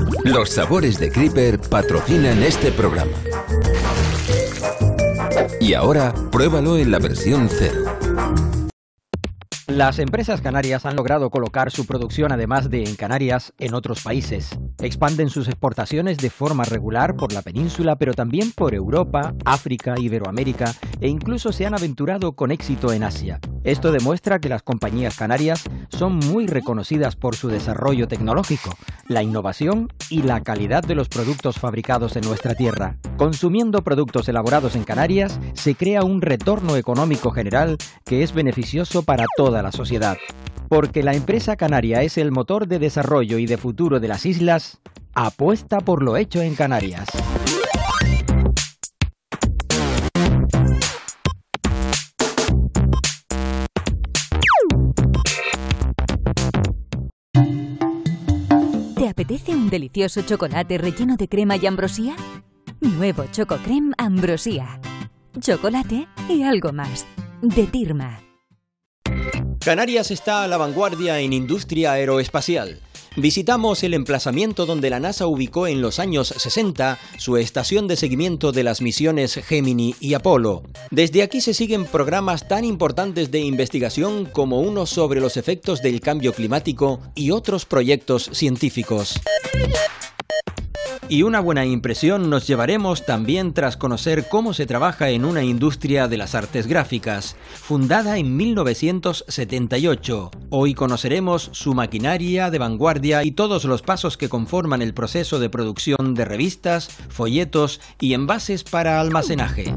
Los sabores de Creeper patrocinan este programa. Y ahora, pruébalo en la versión 0. Las empresas canarias han logrado colocar su producción, además de en Canarias, en otros países. Expanden sus exportaciones de forma regular por la península, pero también por Europa, África, Iberoamérica e incluso se han aventurado con éxito en Asia. Esto demuestra que las compañías canarias son muy reconocidas por su desarrollo tecnológico, la innovación y la calidad de los productos fabricados en nuestra tierra. Consumiendo productos elaborados en Canarias, se crea un retorno económico general que es beneficioso para toda la sociedad. Porque la empresa canaria es el motor de desarrollo y de futuro de las islas, apuesta por lo hecho en Canarias. ¿Te apetece un delicioso chocolate relleno de crema y ambrosía? Nuevo Choco Creme Ambrosía. Chocolate y algo más. De Tirma. Canarias está a la vanguardia en industria aeroespacial. Visitamos el emplazamiento donde la NASA ubicó en los años 60 su estación de seguimiento de las misiones Gemini y Apolo. Desde aquí se siguen programas tan importantes de investigación como uno sobre los efectos del cambio climático y otros proyectos científicos. Y una buena impresión nos llevaremos también tras conocer cómo se trabaja en una industria de las artes gráficas, fundada en 1978. Hoy conoceremos su maquinaria de vanguardia y todos los pasos que conforman el proceso de producción de revistas, folletos y envases para almacenaje.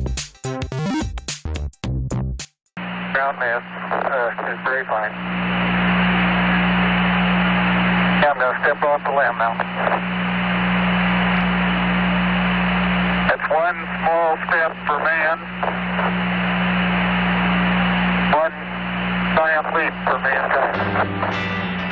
It's one small step for man, one giant leap for mankind.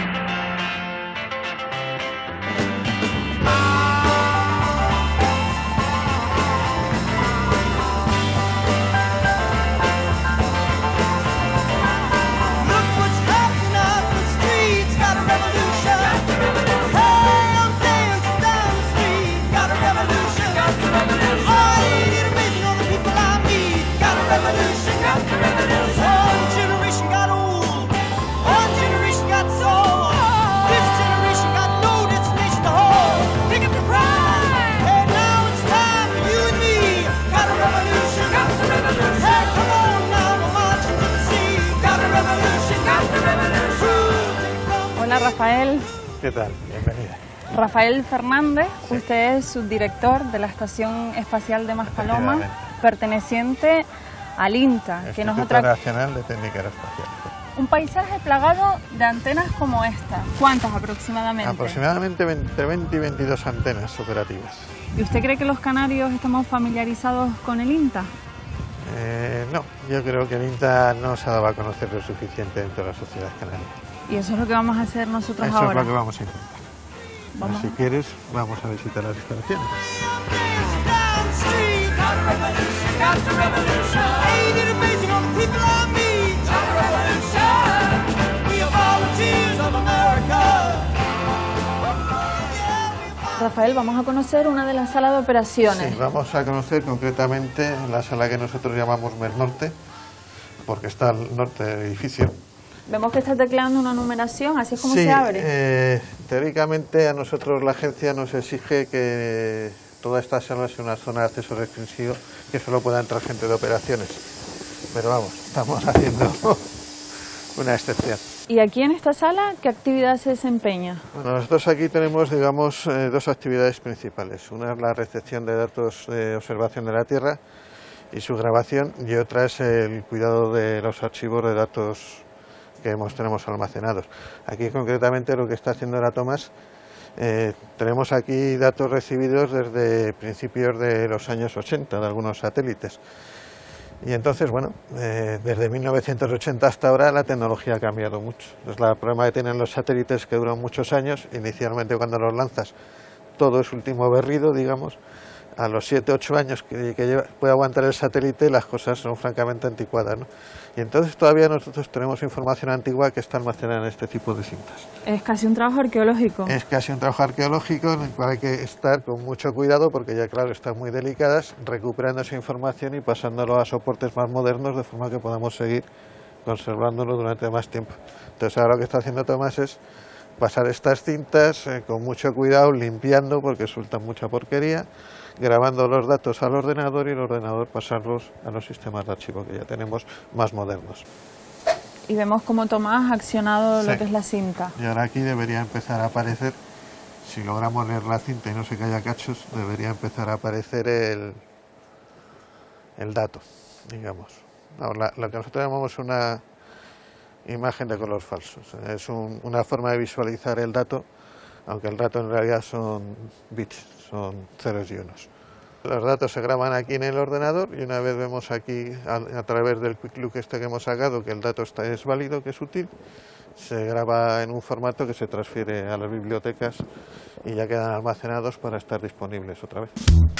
Hola Rafael. ¿Qué tal? Bienvenida. Rafael Fernández, sí. Usted es subdirector de la Estación Espacial de Maspalomas, perteneciente al INTA, que no es otra... Nacional de Técnica Aeroespacial. Un paisaje plagado de antenas como esta. ¿Cuántas aproximadamente? Aproximadamente entre 20 y 22 antenas operativas. ¿Y usted cree que los canarios estamos familiarizados con el INTA? No, yo creo que el INTA no se ha dado a conocer lo suficiente dentro de la sociedad canaria. Y eso es lo que vamos a hacer nosotros ahora. Eso es lo que vamos a intentar. ¿Vamos? Si quieres, vamos a visitar las instalaciones. Rafael, vamos a conocer una de las salas de operaciones. Sí, vamos a conocer concretamente la sala que nosotros llamamos MER Norte, porque está al norte del edificio. Vemos que está tecleando una numeración, así es como se abre. Teóricamente a nosotros la agencia nos exige que toda esta sala sea una zona de acceso restringido, que solo pueda entrar gente de operaciones. Pero vamos, estamos haciendo una excepción. ¿Y aquí en esta sala qué actividad se desempeña? Bueno, nosotros aquí tenemos, digamos, dos actividades principales. Una es la recepción de datos de observación de la Tierra y su grabación, y otra es el cuidado de los archivos de datos que tenemos almacenados. Aquí concretamente lo que está haciendo ahora Tomás, tenemos aquí datos recibidos desde principios de los años 80 de algunos satélites. Y entonces, bueno, desde 1980 hasta ahora la tecnología ha cambiado mucho. Entonces, el problema que tienen los satélites es que duran muchos años. Inicialmente cuando los lanzas todo es último berrido, digamos. a los 7-8 años que puede aguantar el satélite, las cosas son francamente anticuadas, ¿no? Y entonces todavía nosotros tenemos información antigua que está almacenada en este tipo de cintas. Es casi un trabajo arqueológico. Es casi un trabajo arqueológico en el cual hay que estar con mucho cuidado porque ya claro, están muy delicadas, recuperando esa información y pasándolo a soportes más modernos de forma que podamos seguir conservándolo durante más tiempo. Entonces ahora lo que está haciendo Tomás es pasar estas cintas con mucho cuidado, limpiando porque sueltan mucha porquería, grabando los datos al ordenador y el ordenador pasarlos a los sistemas de archivo que ya tenemos más modernos. Y vemos cómo Tomás ha accionado Sí. lo que es la cinta. Y ahora aquí debería empezar a aparecer, si logramos leer la cinta y no se caiga cachos, debería empezar a aparecer el dato, digamos. Ahora, lo que nosotros llamamos una imagen de color falso. O sea, es una forma de visualizar el dato, aunque el dato en realidad son bits, son ceros y unos. Los datos se graban aquí en el ordenador y una vez vemos aquí a través del quick look este que hemos sacado que el dato es válido, que es útil, se graba en un formato que se transfiere a las bibliotecas y ya quedan almacenados para estar disponibles otra vez.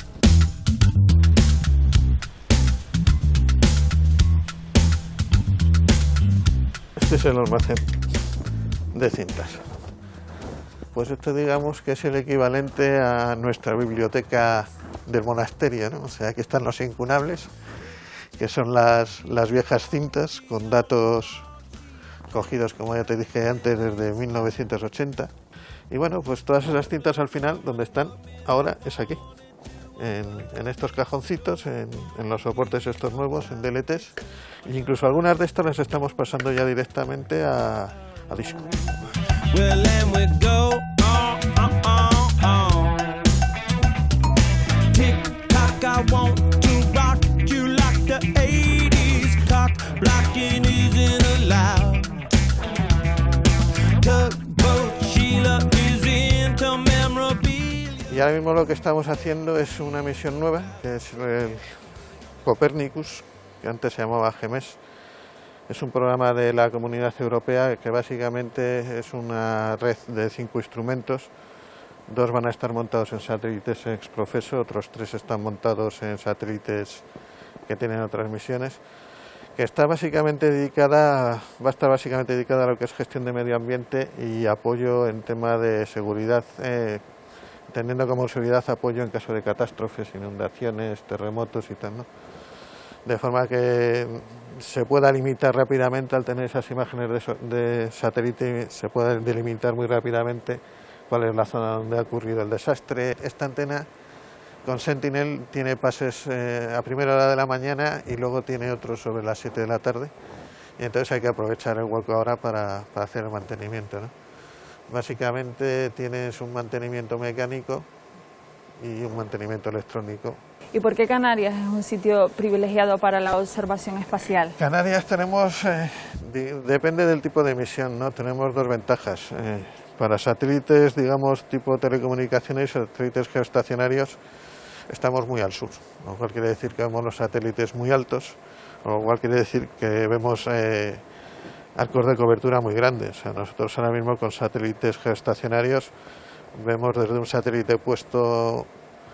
Este es el almacén de cintas. Pues esto digamos que es el equivalente a nuestra biblioteca del monasterio, ¿no? O sea, aquí están los incunables, que son las viejas cintas con datos cogidos, como ya te dije antes, desde 1980. Y bueno, pues todas esas cintas al final, donde están ahora, es aquí, en estos cajoncitos, en los soportes estos nuevos, en DLTs. E incluso algunas de estas las estamos pasando ya directamente a disco. Y ahora mismo lo que estamos haciendo es una misión nueva, que es el Copernicus, que antes se llamaba GEMES. Es un programa de la Comunidad Europea que básicamente es una red de 5 instrumentos. 2 van a estar montados en satélites ex-profeso, otros 3 están montados en satélites que tienen otras misiones, que está básicamente va a estar básicamente dedicada a lo que es gestión de medio ambiente y apoyo en tema de seguridad, teniendo como seguridad apoyo en caso de catástrofes, inundaciones, terremotos y tal, ¿no? De forma que se pueda limitar rápidamente, al tener esas imágenes de satélite, se pueda delimitar muy rápidamente cuál es la zona donde ha ocurrido el desastre. Esta antena con Sentinel tiene pases a primera hora de la mañana y luego tiene otros sobre las 7 de la tarde, y entonces hay que aprovechar el hueco ahora para hacer el mantenimiento, ¿no? Básicamente tienes un mantenimiento mecánico y un mantenimiento electrónico. ¿Y por qué Canarias es un sitio privilegiado para la observación espacial? Canarias tenemos, depende del tipo de misión, ¿no? Tenemos 2 ventajas. Para satélites, digamos, tipo telecomunicaciones, satélites geoestacionarios, estamos muy al sur, lo cual quiere decir que vemos los satélites muy altos, lo cual quiere decir que vemos arcos de cobertura muy grandes. O sea, nosotros ahora mismo con satélites geoestacionarios vemos desde un satélite puesto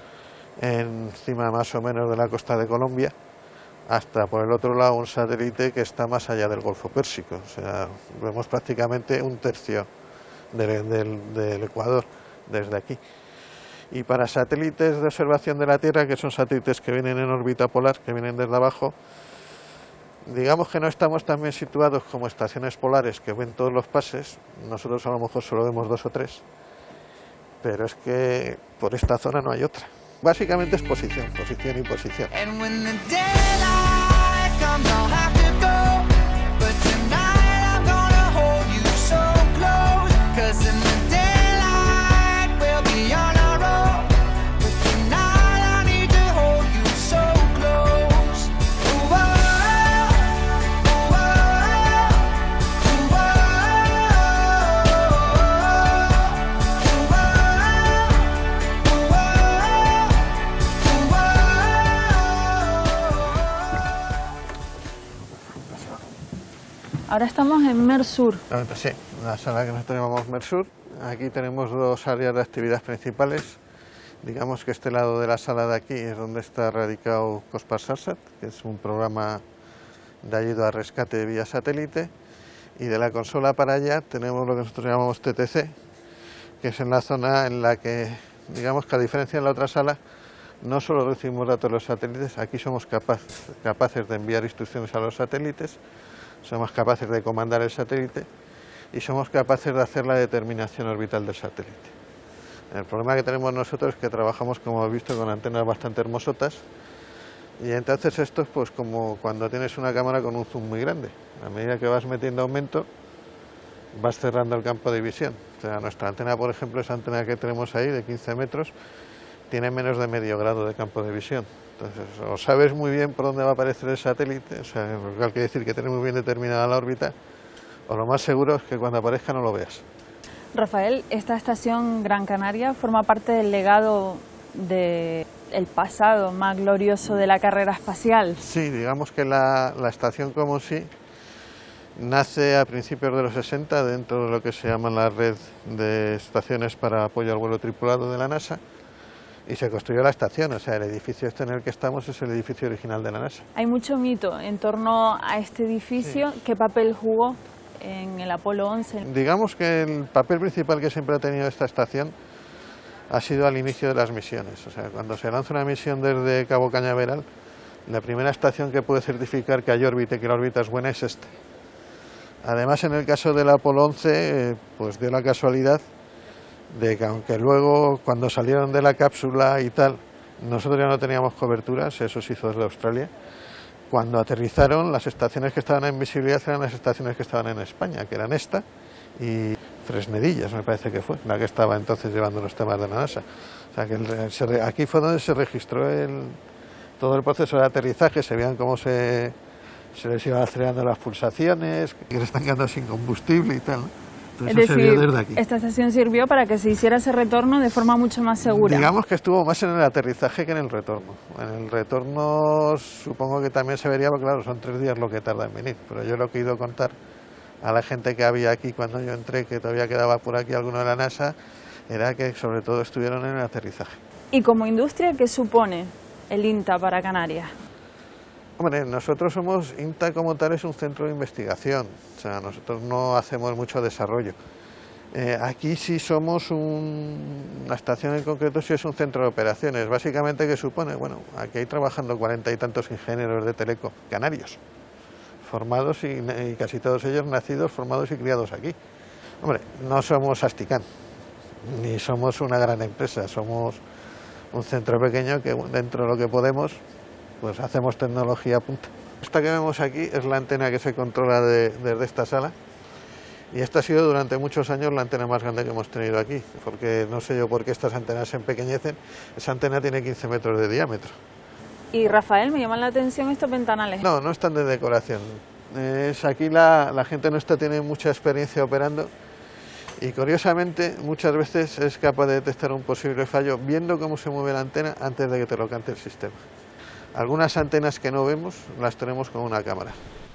encima más o menos de la costa de Colombia hasta por el otro lado un satélite que está más allá del Golfo Pérsico. O sea, vemos prácticamente un tercio del Ecuador desde aquí. Y para satélites de observación de la Tierra, que son satélites que vienen en órbita polar, que vienen desde abajo, digamos que no estamos tan bien situados como estaciones polares que ven todos los pases. Nosotros a lo mejor solo vemos 2 o 3, pero es que por esta zona no hay otra. Básicamente es posición y posición. Ahora estamos en MERSUR. Sí, la sala que nosotros llamamos MERSUR. Aquí tenemos 2 áreas de actividad principales. Digamos que este lado de la sala de aquí es donde está radicado Cospas-Sarsat, que es un programa de ayuda a rescate vía satélite, y de la consola para allá tenemos lo que nosotros llamamos TTC, que es en la zona en la que, digamos que a diferencia de la otra sala, no solo recibimos datos de los satélites, aquí somos capaces de enviar instrucciones a los satélites, somos capaces de comandar el satélite y somos capaces de hacer la determinación orbital del satélite. El problema que tenemos nosotros es que trabajamos, como habéis visto, con antenas bastante hermosotas, y entonces esto es pues como cuando tienes una cámara con un zoom muy grande. A medida que vas metiendo aumento, vas cerrando el campo de visión. O sea, nuestra antena, por ejemplo, esa antena que tenemos ahí de 15 metros, tiene menos de medio grado de campo de visión. Entonces, o sabes muy bien por dónde va a aparecer el satélite, o sea, lo cual quiere decir que tienes muy bien determinada la órbita, o lo más seguro es que cuando aparezca no lo veas. Rafael, esta estación Gran Canaria forma parte del legado del pasado más glorioso de la carrera espacial. Sí, digamos que la estación como sí nace a principios de los 60 dentro de lo que se llama la red de estaciones para apoyo al vuelo tripulado de la NASA, y se construyó la estación, o sea, el edificio este en el que estamos es el edificio original de la NASA. Hay mucho mito en torno a este edificio. Sí. ¿Qué papel jugó en el Apolo 11? Digamos que el papel principal que siempre ha tenido esta estación ha sido al inicio de las misiones. O sea, cuando se lanza una misión desde Cabo Cañaveral, la primera estación que puede certificar que hay órbita y que la órbita es buena es esta. Además, en el caso del Apolo 11, pues dio la casualidad de que aunque luego cuando salieron de la cápsula y tal, nosotros ya no teníamos coberturas, eso se hizo desde Australia, cuando aterrizaron las estaciones que estaban en visibilidad eran las estaciones que estaban en España, que eran esta y Fresnedillas, me parece que fue, la que estaba entonces llevando los temas de la NASA. O sea que aquí fue donde se registró todo el proceso de aterrizaje, se veían cómo se les iban acelerando las pulsaciones, que se están quedando sin combustible y tal, ¿no? Es decir, esta estación sirvió para que se hiciera ese retorno de forma mucho más segura. Digamos que estuvo más en el aterrizaje que en el retorno. En el retorno supongo que también se vería, porque claro, son 3 días lo que tarda en venir, pero yo lo que he ido a contar a la gente que había aquí cuando yo entré, que todavía quedaba por aquí alguno de la NASA, era que sobre todo estuvieron en el aterrizaje. ¿Y como industria qué supone el INTA para Canarias? Hombre, nosotros somos, INTA como tal es un centro de investigación, o sea, nosotros no hacemos mucho desarrollo. Aquí sí somos una estación en concreto, sí es un centro de operaciones. Básicamente, ¿qué supone? Bueno, aquí hay trabajando 40 y tantos ingenieros de Teleco canarios, formados y casi todos ellos nacidos, formados y criados aquí. Hombre, no somos Asticán, ni somos una gran empresa, somos un centro pequeño que dentro de lo que podemos, pues hacemos tecnología punta. Esta que vemos aquí es la antena que se controla desde esta sala, y esta ha sido durante muchos años la antena más grande que hemos tenido aquí, porque no sé yo por qué estas antenas se empequeñecen. Esa antena tiene 15 metros de diámetro. Y Rafael, me llaman la atención estos ventanales. No, no están de decoración. Aquí la gente nuestra tiene mucha experiencia operando, y curiosamente muchas veces es capaz de detectar un posible fallo viendo cómo se mueve la antena antes de que te lo cante el sistema. Algunas antenas que no vemos las tenemos con una cámara.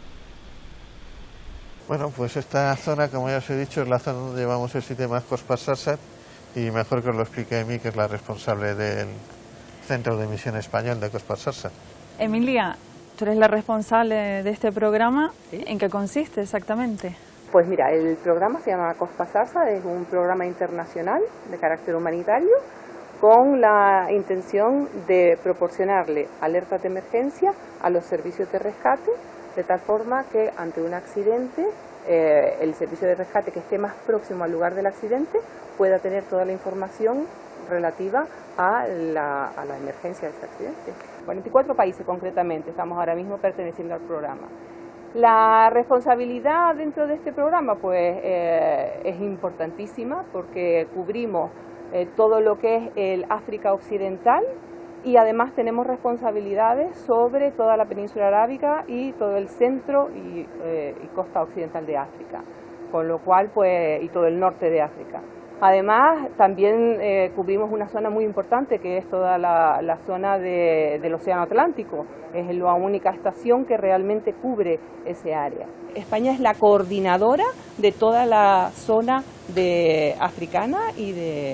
Bueno, pues esta zona, como ya os he dicho, es la zona donde llevamos el sistema Cospas-Sarsat, y mejor que os lo explique Emi, que es la responsable del Centro de Misión Español de Cospas-Sarsat. Emilia, tú eres la responsable de este programa. ¿Sí? ¿En qué consiste exactamente? Pues mira, el programa se llama Cospas-Sarsat, es un programa internacional de carácter humanitario con la intención de proporcionarle alertas de emergencia a los servicios de rescate, de tal forma que ante un accidente el servicio de rescate que esté más próximo al lugar del accidente pueda tener toda la información relativa a la emergencia de ese accidente. 44 países concretamente estamos ahora mismo perteneciendo al programa. La responsabilidad dentro de este programa pues es importantísima, porque cubrimos todo lo que es el África Occidental, y además tenemos responsabilidades sobre toda la península arábiga y todo el centro y costa occidental de África, con lo cual pues, y todo el norte de África, Además, también cubrimos una zona muy importante que es toda la zona del Océano Atlántico. Es la única estación que realmente cubre ese área. España es la coordinadora de toda la zona africana y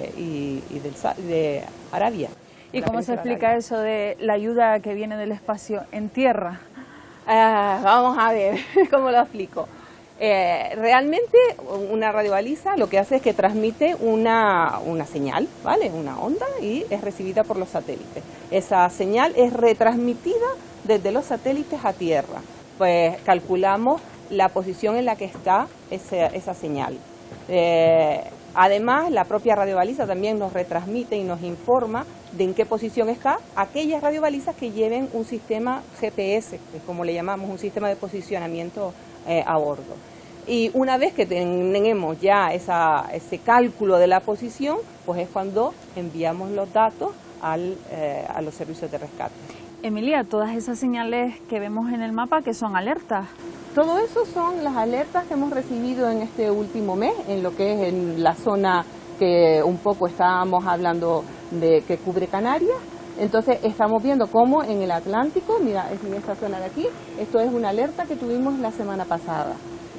de Arabia. ¿Y cómo se explica eso de la ayuda que viene del espacio en tierra? Vamos a ver cómo lo explico. Realmente una radiobaliza lo que hace es que transmite una señal, ¿vale? Una onda, y es recibida por los satélites. Esa señal es retransmitida desde los satélites a tierra. Pues calculamos la posición en la que está esa señal. Además, la propia radiobaliza también nos retransmite y nos informa de en qué posición está aquellas radiobalizas que lleven un sistema GPS, que es como le llamamos, un sistema de posicionamiento a bordo. Y una vez que tenemos ya ese cálculo de la posición, pues es cuando enviamos los datos a los servicios de rescate. Emilia, todas esas señales que vemos en el mapa, ¿qué son alertas? Todo eso son las alertas que hemos recibido en este último mes, en lo que es en la zona que un poco estábamos hablando de que cubre Canarias. Entonces estamos viendo cómo en el Atlántico, mira, es en esta zona de aquí, esto es una alerta que tuvimos la semana pasada.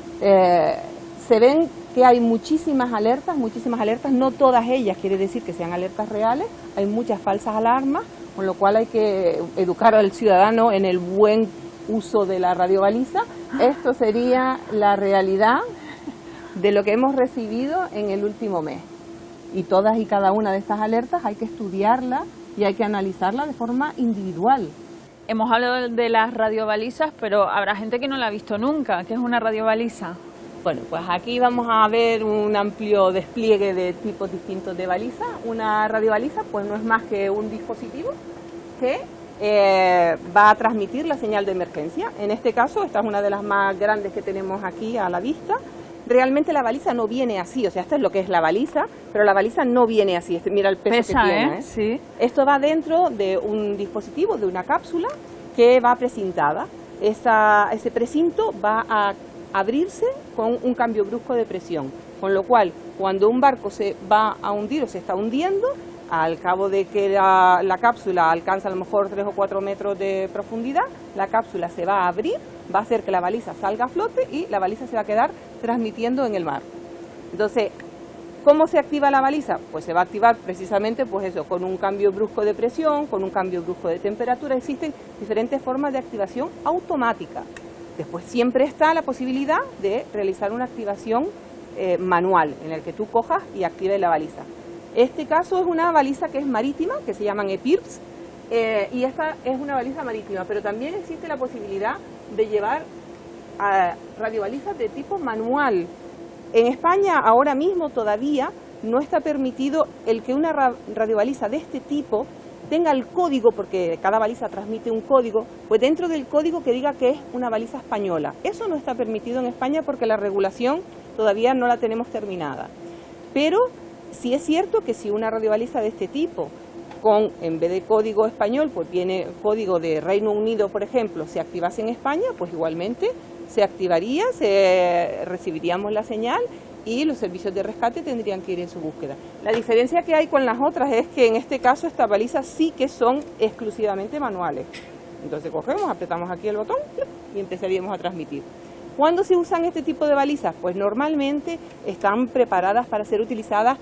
Se ven que hay muchísimas alertas, no todas ellas quiere decir que sean alertas reales, hay muchas falsas alarmas, con lo cual hay que educar al ciudadano en el buen uso de la radiobaliza. Esto sería la realidad de lo que hemos recibido en el último mes. Y todas y cada una de estas alertas hay que estudiarla y hay que analizarla de forma individual. Hemos hablado de las radiobalizas, pero habrá gente que no la ha visto nunca. ¿Qué es una radiobaliza? Bueno, pues aquí vamos a ver un amplio despliegue de tipos distintos de baliza. Una radiobaliza pues no es más que un dispositivo que va a transmitir la señal de emergencia. En este caso, esta es una de las más grandes que tenemos aquí a la vista. Realmente la baliza no viene así, o sea, esto es lo que es la baliza, pero la baliza no viene así. Mira el peso que tiene. Sí. Esto va dentro de un dispositivo, de una cápsula que va precintada. Ese precinto va a abrirse con un cambio brusco de presión, con lo cual cuando un barco se va a hundir o se está hundiendo, al cabo de que la cápsula alcanza a lo mejor 3 o 4 metros de profundidad, la cápsula se va a abrir, va a hacer que la baliza salga a flote y la baliza se va a quedar transmitiendo en el mar. Entonces, ¿cómo se activa la baliza? Pues se va a activar precisamente pues eso, con un cambio brusco de presión, con un cambio brusco de temperatura. Existen diferentes formas de activación automática. Después siempre está la posibilidad de realizar una activación manual, en el que tú cojas y actives la baliza. Este caso es una baliza que es marítima, que se llaman EPIRBs, y esta es una baliza marítima, pero también existe la posibilidad de llevar radiobalizas de tipo manual. En España ahora mismo todavía no está permitido el que una radiobaliza de este tipo tenga el código, porque cada baliza transmite un código, pues dentro del código que diga que es una baliza española. Eso no está permitido en España porque la regulación todavía no la tenemos terminada. Pero sí es cierto que si una radiobaliza de este tipo, en vez de código español, pues viene código de Reino Unido, por ejemplo, se activase en España, pues igualmente se activaría, recibiríamos la señal y los servicios de rescate tendrían que ir en su búsqueda. La diferencia que hay con las otras es que en este caso estas balizas sí que son exclusivamente manuales. Entonces cogemos, apretamos aquí el botón y empezaríamos a transmitir. ¿Cuándo se usan este tipo de balizas? Pues normalmente están preparadas para ser utilizadas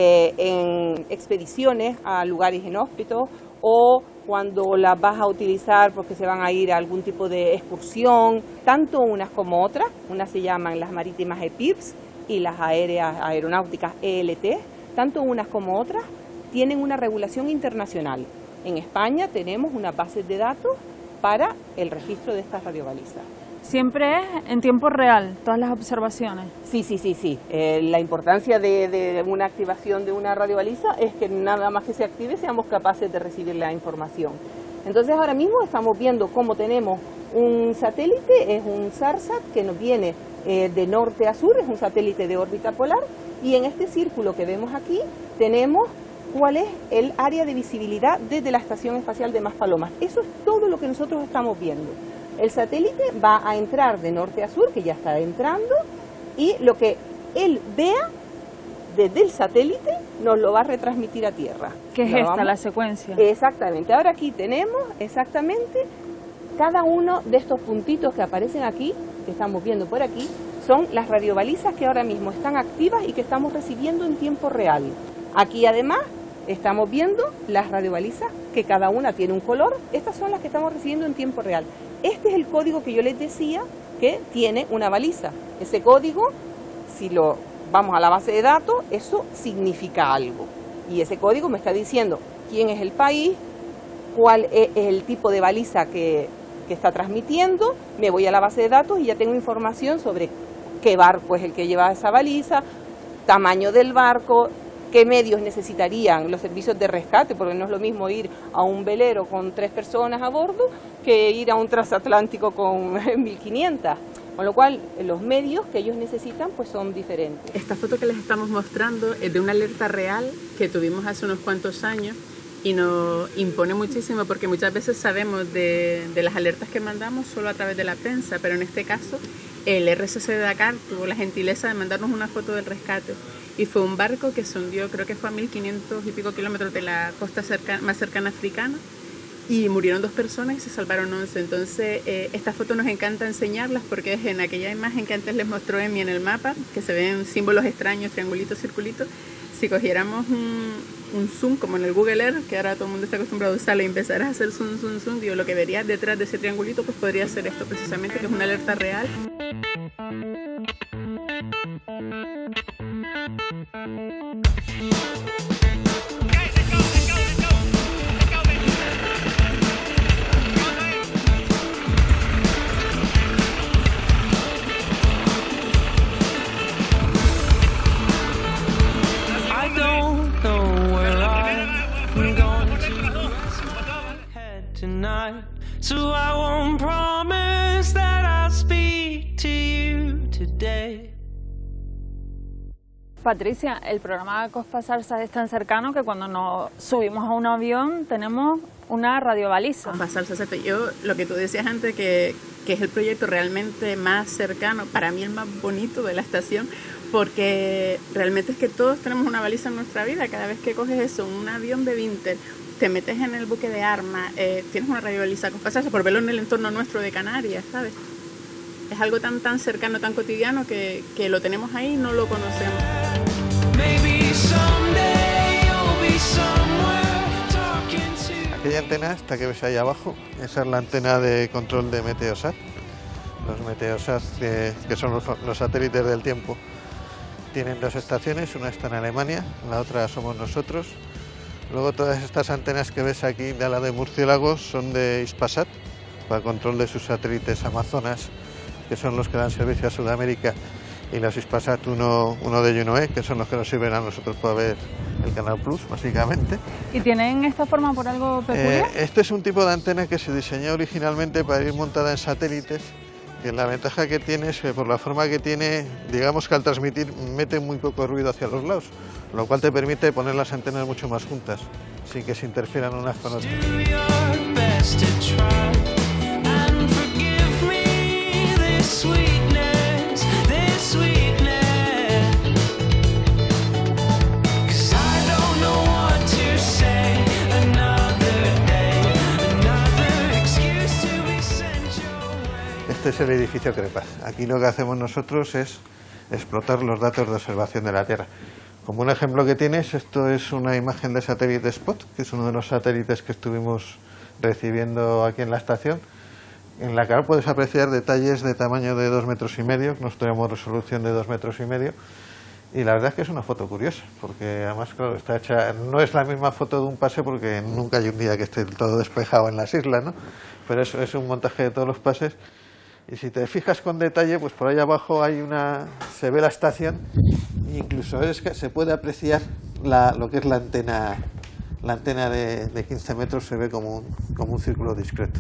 en expediciones a lugares inhóspitos o cuando las vas a utilizar porque se van a ir a algún tipo de excursión, tanto unas como otras. Unas se llaman las marítimas EPIRBs y las aeronáuticas ELT, tanto unas como otras tienen una regulación internacional. En España tenemos unas bases de datos para el registro de estas radiobalizas. Siempre es en tiempo real, todas las observaciones. Sí. La importancia de una activación de una radiobaliza es que nada más que se active seamos capaces de recibir la información. Entonces ahora mismo estamos viendo cómo tenemos un satélite, es un SARSAT que nos viene de norte a sur, es un satélite de órbita polar, y en este círculo que vemos aquí tenemos cuál es el área de visibilidad desde la Estación Espacial de Maspalomas. Eso es todo lo que nosotros estamos viendo. El satélite va a entrar de norte a sur, que ya está entrando, y lo que él vea desde el satélite nos lo va a retransmitir a tierra. ¿Qué es esta, la secuencia? Exactamente. Ahora aquí tenemos exactamente cada uno de estos puntitos que aparecen aquí, que estamos viendo por aquí, son las radiobalizas que ahora mismo están activas y que estamos recibiendo en tiempo real. Aquí además estamos viendo las radiobalizas que cada una tiene un color. Estas son las que estamos recibiendo en tiempo real. Este es el código que yo les decía que tiene una baliza. Ese código, si lo vamos a la base de datos, eso significa algo. Y ese código me está diciendo quién es el país, cuál es el tipo de baliza que está transmitiendo. Me voy a la base de datos y ya tengo información sobre qué barco es el que lleva esa baliza, tamaño del barco, qué medios necesitarían los servicios de rescate, porque no es lo mismo ir a un velero con 3 personas a bordo que ir a un transatlántico con 1500. Con lo cual, los medios que ellos necesitan pues son diferentes. Esta foto que les estamos mostrando es de una alerta real que tuvimos hace unos cuantos años y nos impone muchísimo porque muchas veces sabemos de las alertas que mandamos solo a través de la prensa, pero en este caso el RCC de Dakar tuvo la gentileza de mandarnos una foto del rescate y fue un barco que se hundió, creo que fue a 1500 y pico kilómetros de la costa más cercana africana, y murieron 2 personas y se salvaron 11. Entonces esta foto nos encanta enseñarlas porque es en aquella imagen que antes les mostró Emi en el mapa, que se ven símbolos extraños, triangulitos, circulitos. Si cogiéramos un zoom como en el Google Earth, que ahora todo el mundo está acostumbrado a usarlo, y empezaras a hacer zoom, zoom, zoom, digo, lo que verías detrás de ese triangulito pues podría ser esto precisamente, que es una alerta real. So I won't promise that I'll speak to you today. Patricia, el programa Cospasarsa es tan cercano que cuando nos subimos a un avión tenemos una radiobaliza. Cospasarsa, exacto. Yo, lo que tú decías antes, que es el proyecto realmente más cercano, para mí el más bonito de la estación, porque realmente es que todos tenemos una baliza en nuestra vida. Cada vez que coges eso, un avión de Vinter, te metes en el buque de armas, tienes una radiobaliza Cospasarsa por verlo en el entorno nuestro de Canarias, ¿sabes? Es algo tan cercano, tan cotidiano que lo tenemos ahí y no lo conocemos. Aquella antena, esta que ves ahí abajo, esa es la antena de control de Meteosat. Los Meteosat, que son los satélites del tiempo, tienen 2 estaciones, una está en Alemania, la otra somos nosotros. Luego todas estas antenas que ves aquí de ala de murciélagos son de Hispasat, para control de sus satélites Amazonas, que son los que dan servicio a Sudamérica, y los Hispasat 1 de UNOE, que son los que nos sirven a nosotros para ver el Canal Plus, básicamente. ¿Y tienen esta forma por algo peculiar? Este es un tipo de antena que se diseñó originalmente para ir montada en satélites, que la ventaja que tiene es que por la forma que tiene, digamos que al transmitir mete muy poco ruido hacia los lados, lo cual te permite poner las antenas mucho más juntas, sin que se interfieran unas con otras. Este es el edificio Crepaz. Aquí lo que hacemos nosotros es explotar los datos de observación de la Tierra. Como un ejemplo que tienes, esto es una imagen de satélite Spot, que es uno de los satélites que estuvimos recibiendo aquí en la estación, en la que ahora puedes apreciar detalles de tamaño de 2,5 metros, nosotros tenemos resolución de 2,5 metros, y la verdad es que es una foto curiosa, porque además, claro, está hecha, no es la misma foto de un pase, porque nunca hay un día que esté todo despejado en las islas, ¿no? Pero eso es un montaje de todos los pases. Y si te fijas con detalle, pues por ahí abajo se ve la estación, e incluso es que se puede apreciar lo que es la antena de 15 metros, se ve como un círculo discreto.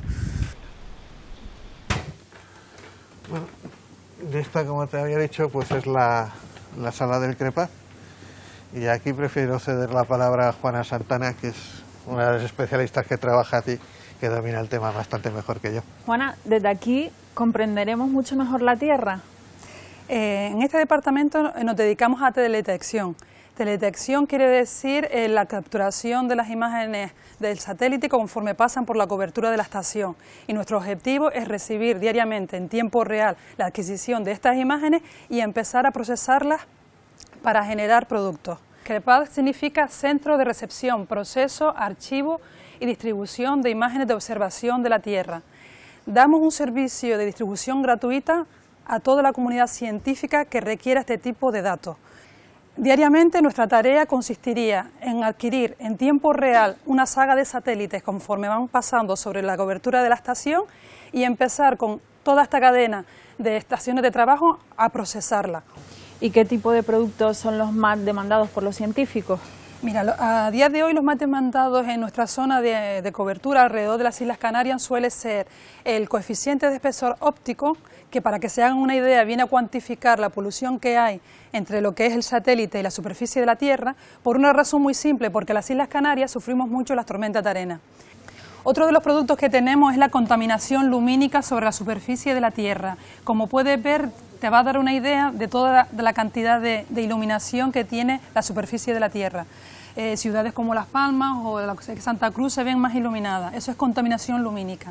Bueno, de esta, como te había dicho, pues es la sala del Crepaz, y aquí prefiero ceder la palabra a Juana Santana, que es una de las especialistas que trabaja aquí, que domina el tema bastante mejor que yo. Juana, desde aquí comprenderemos mucho mejor la Tierra. En este departamento nos dedicamos a teledetección. Teledetección quiere decir la capturación de las imágenes del satélite conforme pasan por la cobertura de la estación. Y nuestro objetivo es recibir diariamente en tiempo real la adquisición de estas imágenes y empezar a procesarlas para generar productos. CREPAD significa Centro de Recepción, Proceso, Archivo y Distribución de Imágenes de Observación de la Tierra. Damos un servicio de distribución gratuita a toda la comunidad científica que requiera este tipo de datos. Diariamente nuestra tarea consistiría en adquirir en tiempo real una saga de satélites conforme van pasando sobre la cobertura de la estación y empezar con toda esta cadena de estaciones de trabajo a procesarla. ¿Y qué tipo de productos son los más demandados por los científicos? Mira, a día de hoy los más demandados en nuestra zona de cobertura alrededor de las Islas Canarias suele ser el coeficiente de espesor óptico, que para que se hagan una idea viene a cuantificar la polución que hay entre lo que es el satélite y la superficie de la Tierra, por una razón muy simple, porque las Islas Canarias sufrimos mucho las tormentas de arena. Otro de los productos que tenemos es la contaminación lumínica sobre la superficie de la Tierra. Como puedes ver, te va a dar una idea de toda la cantidad de iluminación que tiene la superficie de la Tierra. Ciudades como Las Palmas o Santa Cruz se ven más iluminadas. Eso es contaminación lumínica.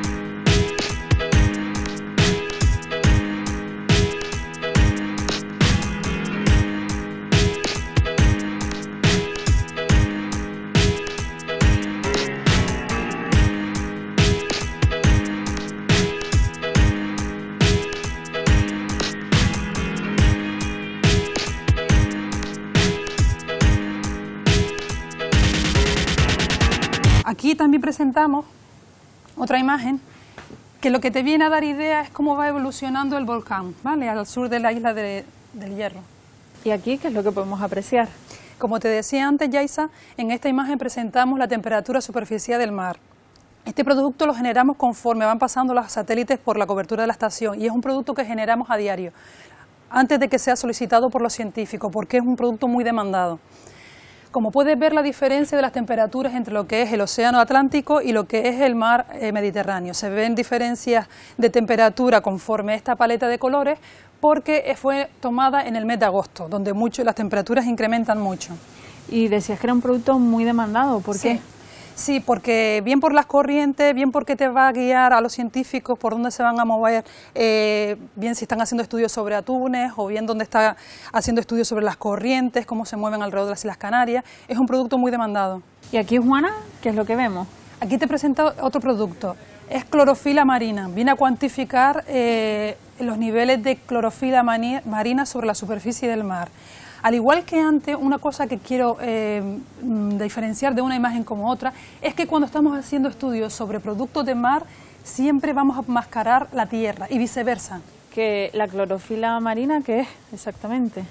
Aquí también presentamos otra imagen que lo que te viene a dar idea es cómo va evolucionando el volcán, ¿vale? Al sur de la isla del Hierro. ¿Y aquí qué es lo que podemos apreciar? Como te decía antes, Yaisa, en esta imagen presentamos la temperatura superficial del mar. Este producto lo generamos conforme van pasando los satélites por la cobertura de la estación y es un producto que generamos a diario, antes de que sea solicitado por los científicos, porque es un producto muy demandado. Como puedes ver, la diferencia de las temperaturas entre lo que es el océano Atlántico y lo que es el mar Mediterráneo. Se ven diferencias de temperatura conforme a esta paleta de colores porque fue tomada en el mes de agosto, donde las temperaturas incrementan mucho. Y decías que era un producto muy demandado, ¿por qué? Sí, porque bien por las corrientes, bien porque te va a guiar a los científicos por dónde se van a mover, bien si están haciendo estudios sobre atunes o bien dónde está haciendo estudios sobre las corrientes, cómo se mueven alrededor de las Islas Canarias. Es un producto muy demandado. ¿Y aquí, Juana, qué es lo que vemos? Aquí te presento otro producto. Es clorofila marina. Viene a cuantificar los niveles de clorofila marina sobre la superficie del mar. Al igual que antes, una cosa que quiero diferenciar de una imagen como otra es que cuando estamos haciendo estudios sobre productos de mar siempre vamos a mascarar la tierra y viceversa. ¿Que la clorofila marina qué es exactamente?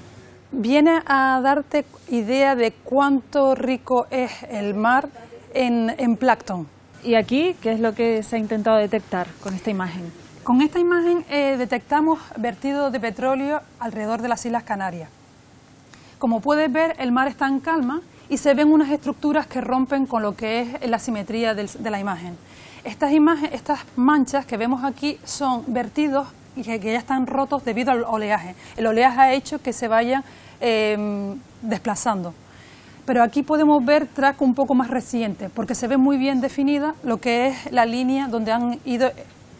Viene a darte idea de cuánto rico es el mar en plancton. ¿Y aquí qué es lo que se ha intentado detectar con esta imagen? Con esta imagen detectamos vertidos de petróleo alrededor de las Islas Canarias. Como puedes ver, el mar está en calma y se ven unas estructuras que rompen con lo que es la simetría de la imagen. Estas manchas que vemos aquí son vertidos y que ya están rotos debido al oleaje. El oleaje ha hecho que se vayan desplazando. Pero aquí podemos ver tracks un poco más recientes, porque se ve muy bien definida lo que es la línea donde han ido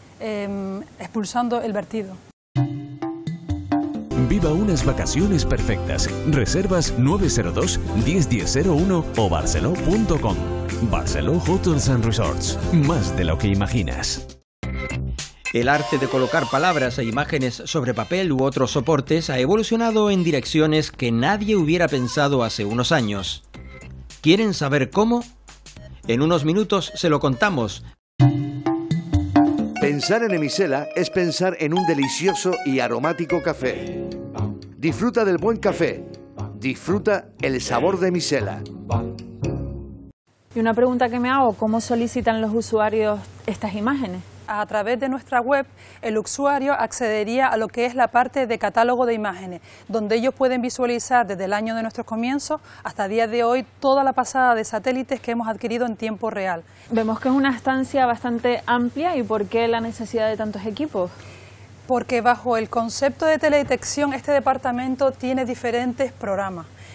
expulsando el vertido. Viva unas vacaciones perfectas. Reservas 902-101001 o barceló.com. Barceló Hotels and Resorts. Más de lo que imaginas. El arte de colocar palabras e imágenes sobre papel u otros soportes ha evolucionado en direcciones que nadie hubiera pensado hace unos años. ¿Quieren saber cómo? En unos minutos se lo contamos. Pensar en Emisela es pensar en un delicioso y aromático café. Disfruta del buen café. Disfruta el sabor de Emisela. Y una pregunta que me hago, ¿cómo solicitan los usuarios estas imágenes? A través de nuestra web, el usuario accedería a lo que es la parte de catálogo de imágenes, donde ellos pueden visualizar desde el año de nuestros comienzos hasta el día de hoy toda la pasada de satélites que hemos adquirido en tiempo real. Vemos que es una estancia bastante amplia. ¿Y por qué la necesidad de tantos equipos? Porque bajo el concepto de teledetección este departamento tiene diferentes programas.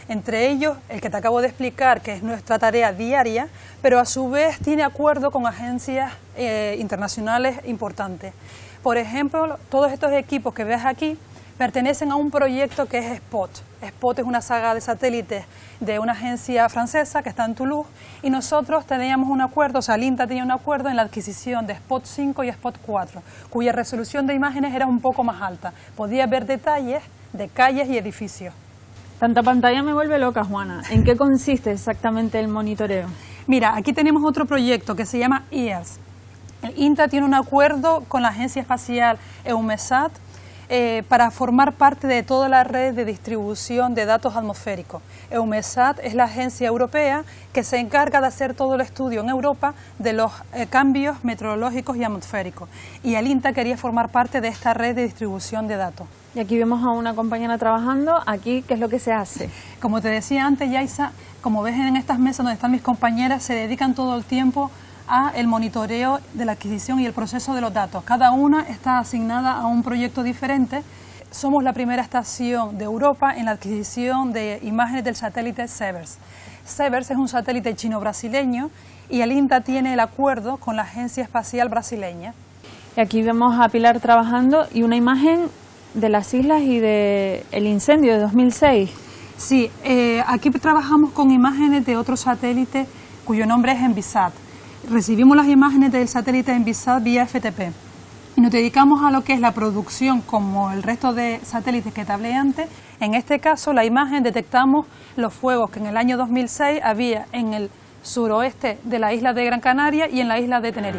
Entre ellos, el que te acabo de explicar, que es nuestra tarea diaria, pero a su vez tiene acuerdo con agencias internacionales importantes. Por ejemplo, todos estos equipos que ves aquí pertenecen a un proyecto que es SPOT. SPOT es una saga de satélites de una agencia francesa que está en Toulouse, y nosotros teníamos un acuerdo, o sea, el INTA tenía un acuerdo en la adquisición de SPOT 5 y SPOT 4, cuya resolución de imágenes era un poco más alta. Podía ver detalles de calles y edificios. Tanta pantalla me vuelve loca, Juana. ¿En qué consiste exactamente el monitoreo? Mira, aquí tenemos otro proyecto que se llama EARS. El INTA tiene un acuerdo con la agencia espacial EUMESAT para formar parte de toda la red de distribución de datos atmosféricos. EUMESAT es la agencia europea que se encarga de hacer todo el estudio en Europa de los cambios meteorológicos y atmosféricos. Y el INTA quería formar parte de esta red de distribución de datos. Y aquí vemos a una compañera trabajando. Aquí, ¿qué es lo que se hace? Como te decía antes, Yaisa, como ves en estas mesas donde están mis compañeras, se dedican todo el tiempo a el monitoreo de la adquisición y el proceso de los datos. Cada una está asignada a un proyecto diferente. Somos la primera estación de Europa en la adquisición de imágenes del satélite SEVERS. SEVERS es un satélite chino-brasileño y el INTA tiene el acuerdo con la Agencia Espacial Brasileña. Y aquí vemos a Pilar trabajando y una imagen de las islas y del incendio de 2006. Sí, aquí trabajamos con imágenes de otro satélite cuyo nombre es Envisat. Recibimos las imágenes del satélite Envisat vía FTP y nos dedicamos a lo que es la producción como el resto de satélites que te hablé antes. En este caso, la imagen detectamos los fuegos que en el año 2006 había en el suroeste de la isla de Gran Canaria y en la isla de Tenerife.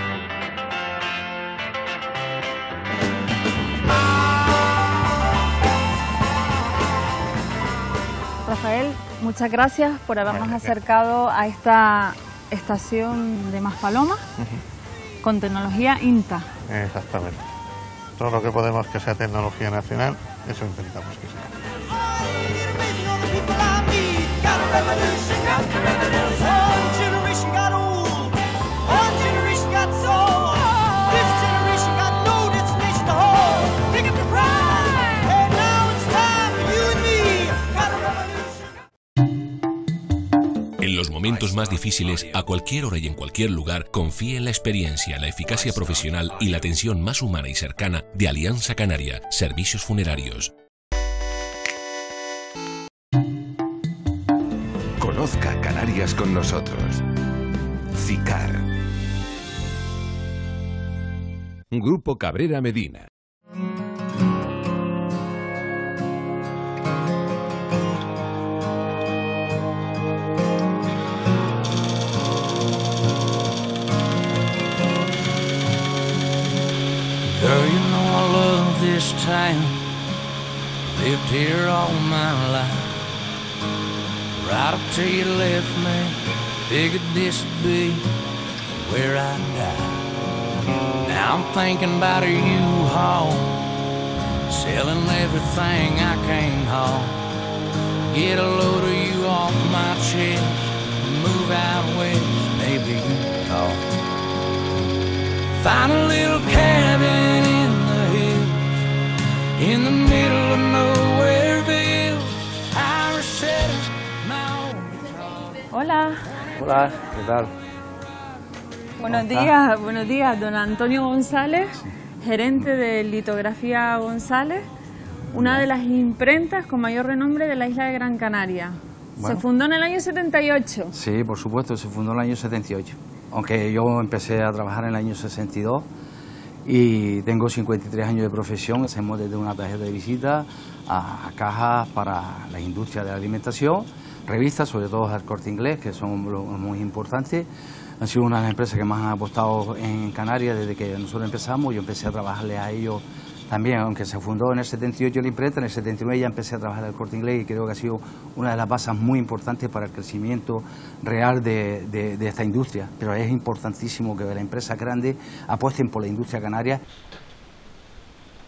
Rafael, muchas gracias por habernos acercado a esta estación de Maspalomas con tecnología INTA. Exactamente. Todo lo que podemos que sea tecnología nacional, eso intentamos que sea. En los momentos más difíciles, a cualquier hora y en cualquier lugar, confíe en la experiencia, la eficacia profesional y la atención más humana y cercana de Alianza Canaria, Servicios Funerarios. Conozca Canarias con nosotros. CICAR. Grupo Cabrera Medina. Girl, you know I love this town. Lived here all my life. Right up till you left me, figured this would be where I'd die. Now I'm thinking about a U-Haul, selling everything I can haul. Get a load of you off my chest, move out west, maybe you call. Find a little cabin in the hills, in the middle of Nowhereville. Irish setter, my old. Hola. Hola, ¿qué tal? Buenos días, don Antonio González, gerente de Litografía González, una de las imprentas con mayor renombre de la isla de Gran Canaria. Bueno. Se fundó en el año 78. Sí, por supuesto, se fundó en el año 78. Aunque yo empecé a trabajar en el año 62 y tengo 53 años de profesión. Hacemos desde una tarjeta de visita a cajas para la industria de la alimentación, revistas, sobre todo al Corte Inglés, que son muy importantes. Han sido una de las empresas que más han apostado en Canarias desde que nosotros empezamos. Yo empecé a trabajarle a ellos también, aunque se fundó en el 78 la imprenta, en el 79 ya empecé a trabajar al Corte Inglés y creo que ha sido una de las bases muy importantes para el crecimiento real de esta industria. Pero es importantísimo que las empresas grandes apuesten por la industria canaria.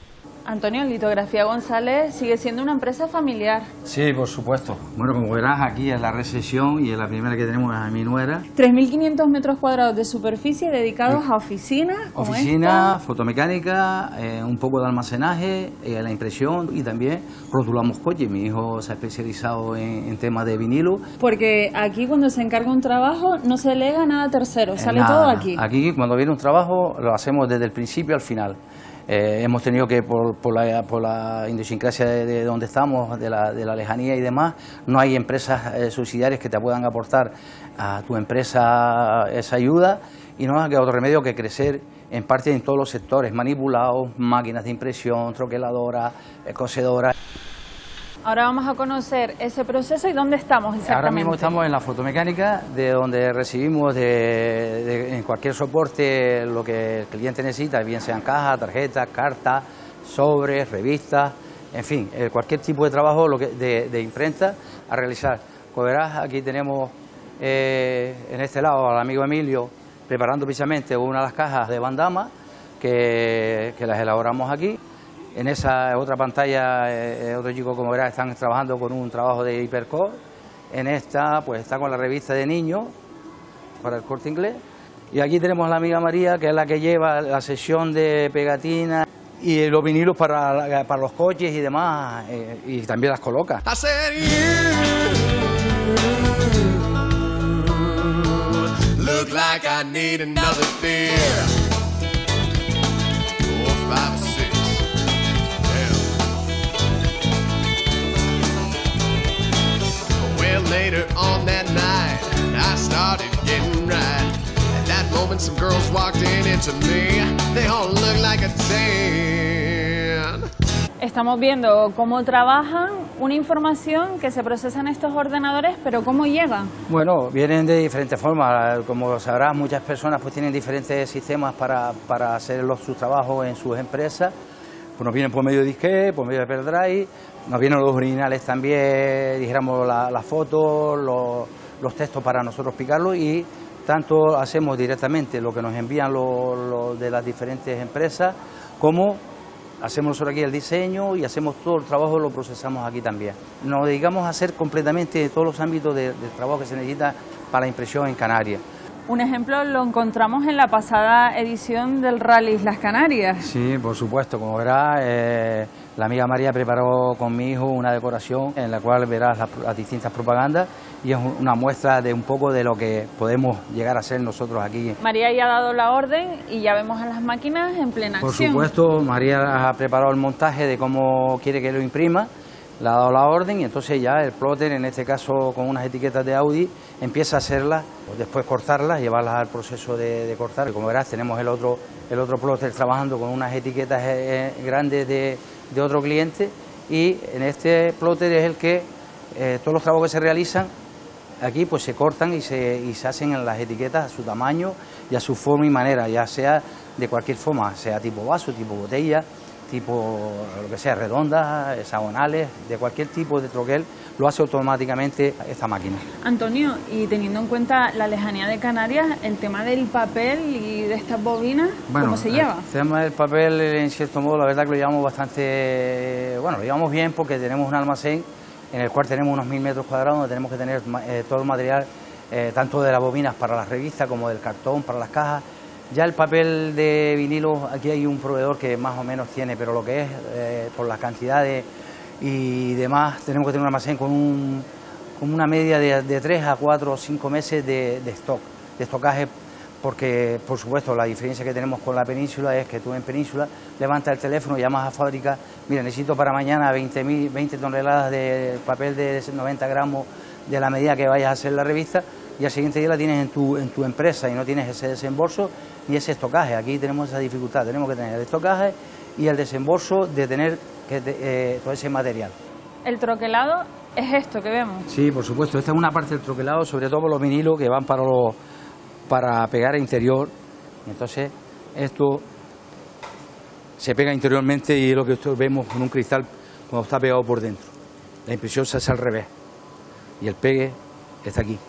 Antonio, Litografía González sigue siendo una empresa familiar. Sí, por supuesto. Bueno, como verás, aquí es la recepción y es la primera que tenemos a mi nuera. 3.500 metros cuadrados de superficie dedicados a oficinas. Oficina, fotomecánica, un poco de almacenaje, la impresión y también rotulamos coches. Mi hijo se ha especializado en temas de vinilo. Porque aquí cuando se encarga un trabajo no se delega nada a terceros, sale todo aquí. Aquí cuando viene un trabajo lo hacemos desde el principio al final. Hemos tenido que, por la idiosincrasia de donde estamos, de la lejanía y demás, no hay empresas subsidiarias que te puedan aportar a tu empresa esa ayuda y no nos ha quedado otro remedio que crecer en parte en todos los sectores, manipulados, máquinas de impresión, troqueladoras, cosedoras. Ahora vamos a conocer ese proceso y dónde estamos exactamente. Ahora mismo estamos en la fotomecánica, de donde recibimos en cualquier soporte lo que el cliente necesita, bien sean cajas, tarjetas, cartas, sobres, revistas, en fin, cualquier tipo de trabajo de imprenta a realizar. Como verás, aquí tenemos en este lado al amigo Emilio preparando precisamente una de las cajas de bandama que las elaboramos aquí. En esa otra pantalla, otro chico, como verás, están trabajando con un trabajo de hipercore. En esta, pues está con la revista de niños para el Corte Inglés. Y aquí tenemos a la amiga María, que es la que lleva la sección de pegatinas y los vinilos para los coches y demás, y también las coloca. Look like I need another beer. 4, 5, 6. Well, later on that night, I started getting right. At that moment, some girls walked into me. They all looked like a 10. Estamos viendo cómo trabajan, una información que se procesa en estos ordenadores, pero ¿cómo llega? Bueno, vienen de diferentes formas. Como sabrás, muchas personas pues tienen diferentes sistemas para hacer sus trabajos en sus empresas. Pues nos vienen por medio de disquete, por medio de pendrive, nos vienen los originales también, dijéramos las fotos, los textos para nosotros picarlos, y tanto hacemos directamente lo que nos envían los de las diferentes empresas, como hacemos nosotros aquí el diseño y hacemos todo el trabajo, lo procesamos aquí también. Nos dedicamos a hacer completamente todos los ámbitos de trabajo que se necesita para la impresión en Canarias. Un ejemplo lo encontramos en la pasada edición del Rally Islas Canarias. Sí, por supuesto. Como verás, la amiga María preparó con mi hijo una decoración en la cual verás las distintas propagandas, y es una muestra de un poco de lo que podemos llegar a ser nosotros aquí. María ya ha dado la orden y ya vemos a las máquinas en plena acción. Por supuesto, María ha preparado el montaje de cómo quiere que lo imprima, le ha dado la orden, y entonces ya el plotter, en este caso con unas etiquetas de Audi, empieza a hacerlas, después cortarlas, llevarlas al proceso de cortar. Como verás, tenemos el otro plotter trabajando con unas etiquetas grandes de otro cliente, y en este plotter es el que todos los trabajos que se realizan aquí pues se cortan y se hacen en las etiquetas a su tamaño y a su forma y manera, ya sea de cualquier forma, sea tipo vaso, tipo botella, tipo lo que sea, redondas, hexagonales, de cualquier tipo de troquel, lo hace automáticamente esta máquina. Antonio, y teniendo en cuenta la lejanía de Canarias, el tema del papel y de estas bobinas, ¿cómo se lleva? El tema del papel, en cierto modo, la verdad que lo llevamos bastante, bueno, lo llevamos bien porque tenemos un almacén en el cual tenemos unos 1000 metros cuadrados, donde tenemos que tener todo el material, tanto de las bobinas para las revistas como del cartón para las cajas. Ya el papel de vinilo, aquí hay un proveedor que más o menos tiene, pero lo que es, por las cantidades y demás, tenemos que tener un almacén con una media de 3 a 4 o 5 meses de estocaje, porque por supuesto la diferencia que tenemos con la península es que tú en península levantas el teléfono, llamas a fábrica, mira, necesito para mañana 20 toneladas de papel de 90 gramos de la medida que vayas a hacer la revista, y al siguiente día la tienes en tu empresa y no tienes ese desembolso ni ese estocaje. Aquí tenemos esa dificultad, tenemos que tener el estocaje y el desembolso de tener todo ese material. El troquelado es esto que vemos. Sí, por supuesto, esta es una parte del troquelado, sobre todo por los vinilos que van para pegar interior. Entonces esto se pega interiormente y es lo que vemos con un cristal cuando está pegado por dentro. La impresión se hace al revés y el pegue está aquí.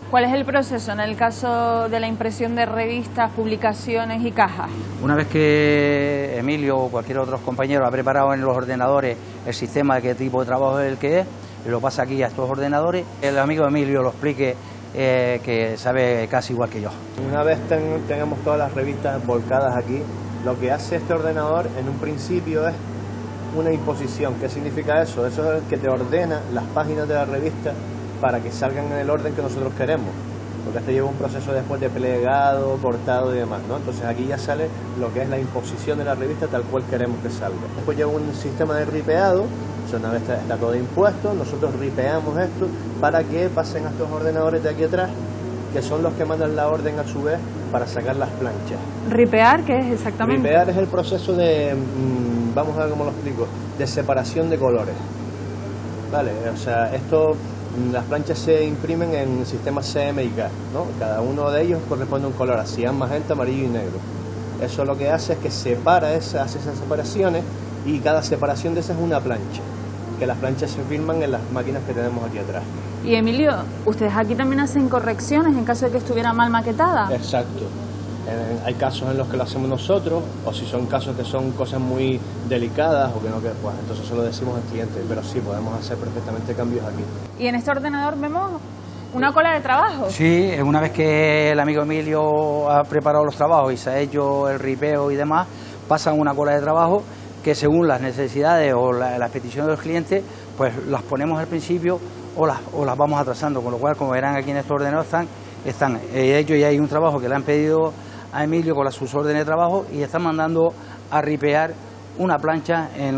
¿Cuál es el proceso en el caso de la impresión de revistas, publicaciones y cajas? Una vez que Emilio o cualquier otro compañero ha preparado en los ordenadores el sistema de qué tipo de trabajo es el que es, y lo pasa aquí a estos ordenadores, el amigo Emilio lo explique, que sabe casi igual que yo. Una vez tengamos todas las revistas volcadas aquí, lo que hace este ordenador en un principio es una imposición. ¿Qué significa eso? Eso es que te ordena las páginas de la revista para que salgan en el orden que nosotros queremos, porque este lleva un proceso después de plegado, cortado y demás, ¿no? Entonces aquí ya sale lo que es la imposición de la revista tal cual queremos que salga. Después lleva un sistema de ripeado, o sea, una vez está todo impuesto, nosotros ripeamos esto para que pasen a estos ordenadores de aquí atrás, que son los que mandan la orden a su vez para sacar las planchas. ¿Ripear qué es exactamente? Ripear es el proceso de, vamos a ver cómo lo explico, de separación de colores. Vale, o sea, esto, las planchas se imprimen en sistemas CMYK, ¿no? Cada uno de ellos corresponde a un color, así magenta, amarillo y negro. Eso lo que hace es que separa esas separaciones, y cada separación de esas es una plancha, que las planchas se firman en las máquinas que tenemos aquí atrás. Y Emilio, ¿ustedes aquí también hacen correcciones en caso de que estuviera mal maquetada? Exacto. Hay casos en los que lo hacemos nosotros, o si son casos que son cosas muy delicadas o que no, pues entonces se lo decimos al cliente, pero sí podemos hacer perfectamente cambios aquí. Y en este ordenador vemos una cola de trabajo. Sí, una vez que el amigo Emilio ha preparado los trabajos y se ha hecho el ripeo y demás, pasan una cola de trabajo que según las necesidades o las peticiones de los clientes, pues las ponemos al principio o las vamos atrasando, con lo cual, como verán aquí en estos ordenadores están ellos, y hay un trabajo que le han pedido a Emilio con sus órdenes de trabajo y están mandando a ripear una plancha en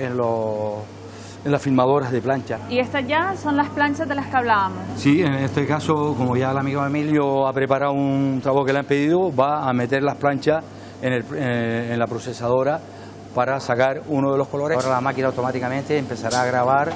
las filmadoras de plancha. Y estas ya son las planchas de las que hablábamos. Sí, en este caso, como ya el amigo Emilio ha preparado un trabajo que le han pedido, va a meter las planchas en la procesadora para sacar uno de los colores. Ahora la máquina automáticamente empezará a grabar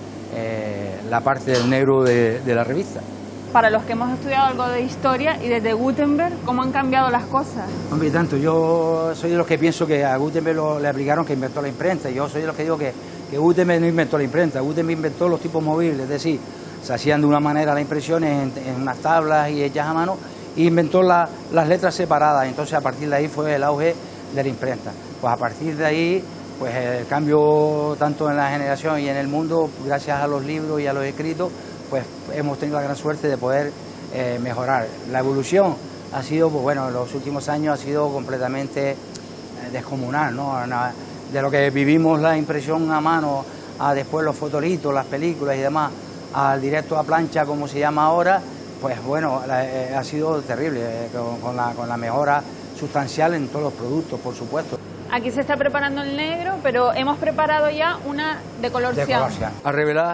la parte del negro de la revista. Para los que hemos estudiado algo de historia y desde Gutenberg, ¿cómo han cambiado las cosas? Hombre, tanto, yo soy de los que pienso que a Gutenberg le aplicaron que inventó la imprenta. Yo soy de los que digo que Gutenberg no inventó la imprenta, Gutenberg inventó los tipos movibles, es decir, se hacían de una manera las impresiones en unas tablas y hechas a mano, e inventó las letras separadas. Entonces a partir de ahí fue el auge de la imprenta. Pues a partir de ahí, pues el cambio tanto en la generación y en el mundo, gracias a los libros y a los escritos, pues hemos tenido la gran suerte de poder mejorar. La evolución ha sido, pues bueno, en los últimos años ha sido completamente descomunal, ¿no? De lo que vivimos la impresión a mano, a después los fotolitos, las películas y demás, al directo a plancha, como se llama ahora, pues bueno, ha sido terrible, con la mejora sustancial en todos los productos, por supuesto. Aquí se está preparando el negro, pero hemos preparado ya una de color cian. A revelar,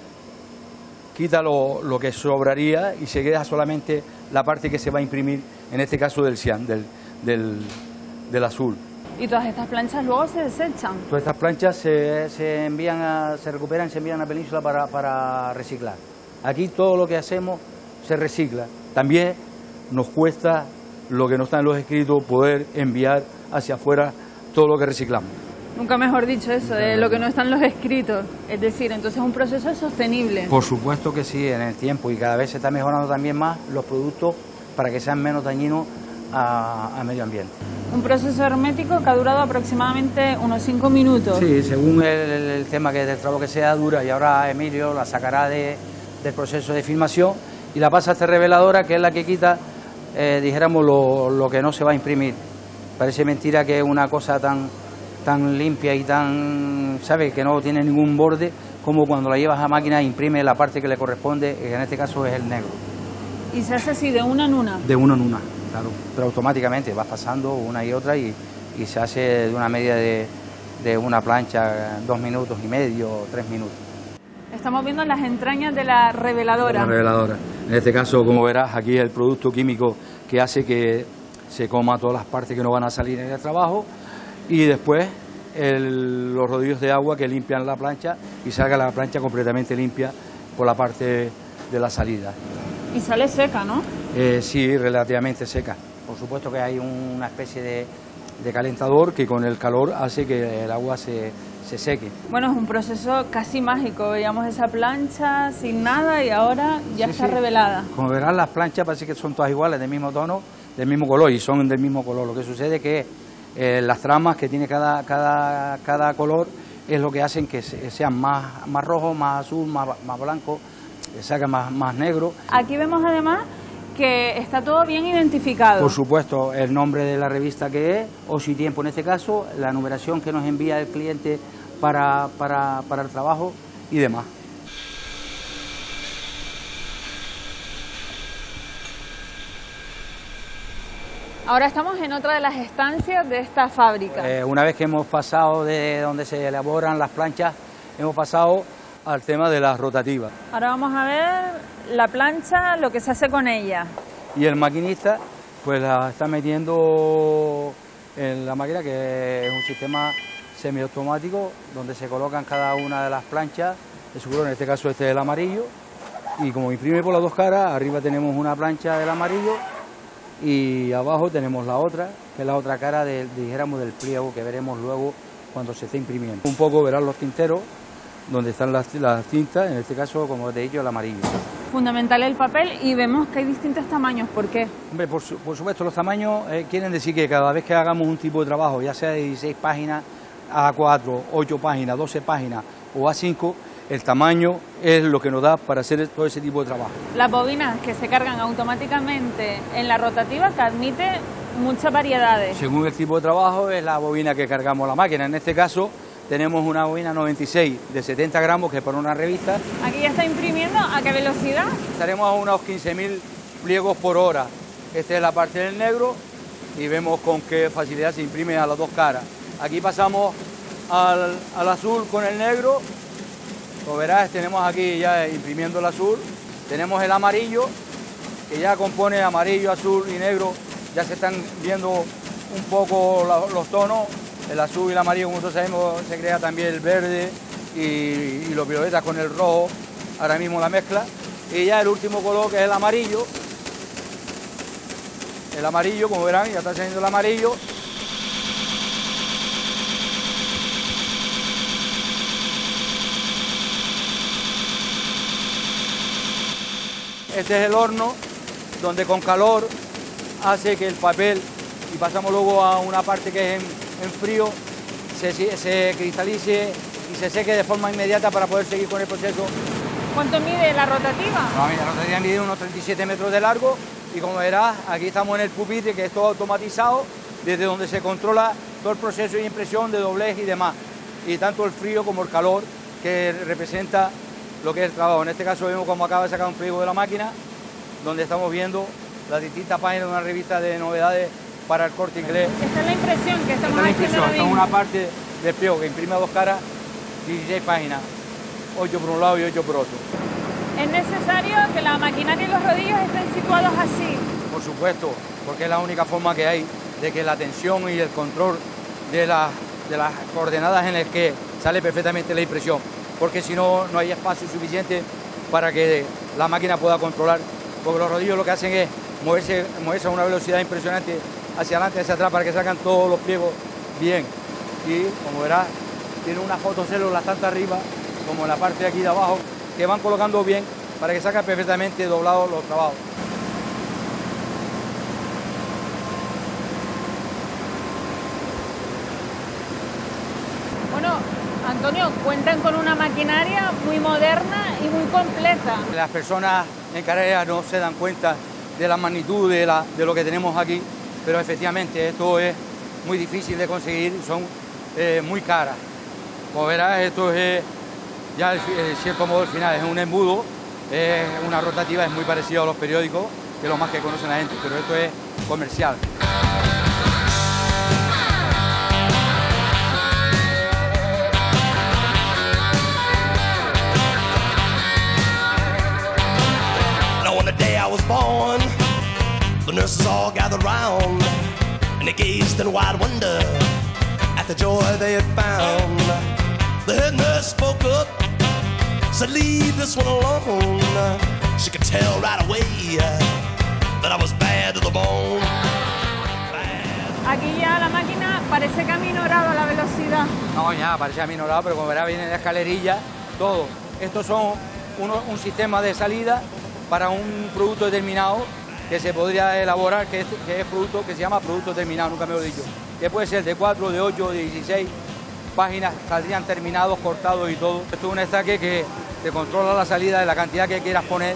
quita lo que sobraría y se queda solamente la parte que se va a imprimir, en este caso del cian, del azul. Y todas estas planchas luego se desechan. Todas estas planchas se recuperan, se envían a la península para reciclar. Aquí todo lo que hacemos se recicla. También nos cuesta lo que no está en los escritos poder enviar hacia afuera todo lo que reciclamos. Nunca mejor dicho eso, de lo que no está en los escritos. Es decir, entonces es un proceso sostenible. Por supuesto que sí, en el tiempo, y cada vez se está mejorando también más los productos para que sean menos dañinos al medio ambiente. Un proceso hermético que ha durado aproximadamente unos 5 minutos. Sí, según el tema del trabajo que sea, dura, y ahora Emilio la sacará del proceso de filmación y la pasa a esta reveladora, que es la que quita, dijéramos, lo que no se va a imprimir. Parece mentira que una cosa tan limpia y tan, ¿sabe?, que no tiene ningún borde, como cuando la llevas a máquina imprime la parte que le corresponde, que en este caso es el negro. ¿Y se hace así, de una en una? De una en una, claro, pero automáticamente vas pasando una y otra y se hace de una media de una plancha 2 minutos y medio, 3 minutos. Estamos viendo las entrañas de la reveladora. La reveladora. En este caso, como verás, aquí es el producto químico que hace que se coma todas las partes que no van a salir en el trabajo, y después los rodillos de agua que limpian la plancha y salga la plancha completamente limpia por la parte de la salida. Y sale seca, ¿no? Sí, relativamente seca. Por supuesto que hay una especie de calentador que con el calor hace que el agua se se seque. Bueno, es un proceso casi mágico. Veíamos esa plancha sin nada y ahora ya está revelada. Como verán, las planchas parece que son todas iguales, del mismo tono, del mismo color, y son del mismo color. Lo que sucede es que las tramas que tiene cada color es lo que hacen que sean más rojo, más azul, más blanco, que salga más negro. Aquí vemos además que está todo bien identificado. Por supuesto, el nombre de la revista que es, Ocio y Tiempo en este caso, la numeración que nos envía el cliente para el trabajo y demás. Ahora estamos en otra de las estancias de esta fábrica. Una vez que hemos pasado de donde se elaboran las planchas, hemos pasado al tema de las rotativas. Ahora vamos a ver la plancha, lo que se hace con ella. Y el maquinista pues la está metiendo en la máquina, que es un sistema semiautomático donde se colocan cada una de las planchas de su color. En este caso este es el amarillo, y como imprime por las dos caras, arriba tenemos una plancha del amarillo y abajo tenemos la otra, que es la otra cara dijéramos del pliego, que veremos luego cuando se esté imprimiendo. Un poco verán los tinteros donde están las tintas, en este caso, como te he dicho, el amarillo. Fundamental el papel, y vemos que hay distintos tamaños. ¿Por qué? Hombre, por supuesto, los tamaños quieren decir que cada vez que hagamos un tipo de trabajo, ya sea de 16 páginas, A4, 8 páginas, 12 páginas o A5, el tamaño es lo que nos da para hacer todo ese tipo de trabajo. Las bobinas que se cargan automáticamente en la rotativa, que admite muchas variedades. Según el tipo de trabajo es la bobina que cargamos la máquina. En este caso tenemos una bobina 96 de 70 gramos, que es para una revista. Aquí ya está imprimiendo. ¿A qué velocidad? Estaremos a unos 15.000 pliegos por hora. Esta es la parte del negro y vemos con qué facilidad se imprime a las dos caras. Aquí pasamos al azul con el negro. Como verás, tenemos aquí ya imprimiendo el azul. Tenemos el amarillo, que ya compone amarillo, azul y negro. Ya se están viendo un poco los tonos. El azul y el amarillo, como nosotros sabemos, se crea también el verde y los violetas con el rojo, ahora mismo la mezcla. Y ya el último color, que es el amarillo. El amarillo, como verán, ya está saliendo el amarillo. Este es el horno, donde con calor hace que el papel, y pasamos luego a una parte que es en frío, se cristalice y se seque de forma inmediata para poder seguir con el proceso. ¿Cuánto mide la rotativa? La rotativa mide unos 37 metros de largo, y como verás, aquí estamos en el pupitre, que es todo automatizado, desde donde se controla todo el proceso de impresión, de doblez y demás, y tanto el frío como el calor, que representa lo que es el trabajo. En este caso vemos cómo acaba de sacar un pliego de la máquina, donde estamos viendo las distintas páginas de una revista de novedades para el Corte Inglés. Esta es la impresión que estamos haciendo. Esta es una parte del pliego que imprime a dos caras, 16 páginas, 8 por un lado y 8 por otro. ¿Es necesario que la maquinaria y los rodillos estén situados así? Por supuesto, porque es la única forma que hay de que la tensión y el control de las coordenadas en las que sale perfectamente la impresión, porque si no, no hay espacio suficiente para que la máquina pueda controlar, porque los rodillos lo que hacen es moverse a una velocidad impresionante hacia adelante y hacia atrás para que salgan todos los pliegos bien. Y como verás, tiene unas fotocélulas tanto arriba como en la parte de aquí de abajo, que van colocando bien para que salgan perfectamente doblados los trabajos. Bueno, Antonio, cuentan con una maquinaria muy moderna y muy completa. Las personas en Canarias no se dan cuenta de la magnitud de lo que tenemos aquí, pero efectivamente esto es muy difícil de conseguir, son muy caras. Como verás, esto es ya en cierto modo el final, es un embudo, es una rotativa, es muy parecido a los periódicos, que es lo más que conocen la gente, pero esto es comercial. On the day I was born, the nurses all gathered round, and they gazed in wide wonder at the joy they had found. The head nurse spoke up, said, "Leave this one alone." She could tell right away that I was bad to the bone. Aquí ya la máquina parece que ha minorado la velocidad. No, ya, parece aminorado, pero como verás viene de escalerilla, todo. Estos son un sistema de salida para un producto determinado que se podría elaborar, que es producto que se llama producto terminado, nunca me lo he dicho. Que puede ser de 4, de 8, de 16 páginas, saldrían terminados, cortados y todo. Esto es un estaque que te controla la salida de la cantidad que quieras poner.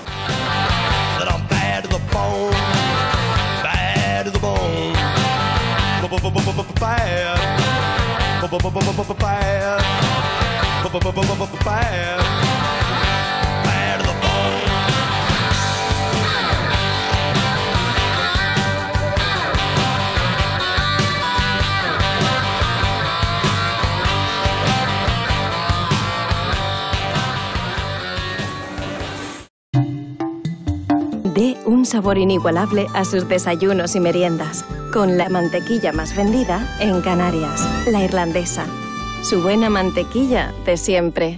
Dé un sabor inigualable a sus desayunos y meriendas, con la mantequilla más vendida en Canarias, la irlandesa. Su buena mantequilla de siempre.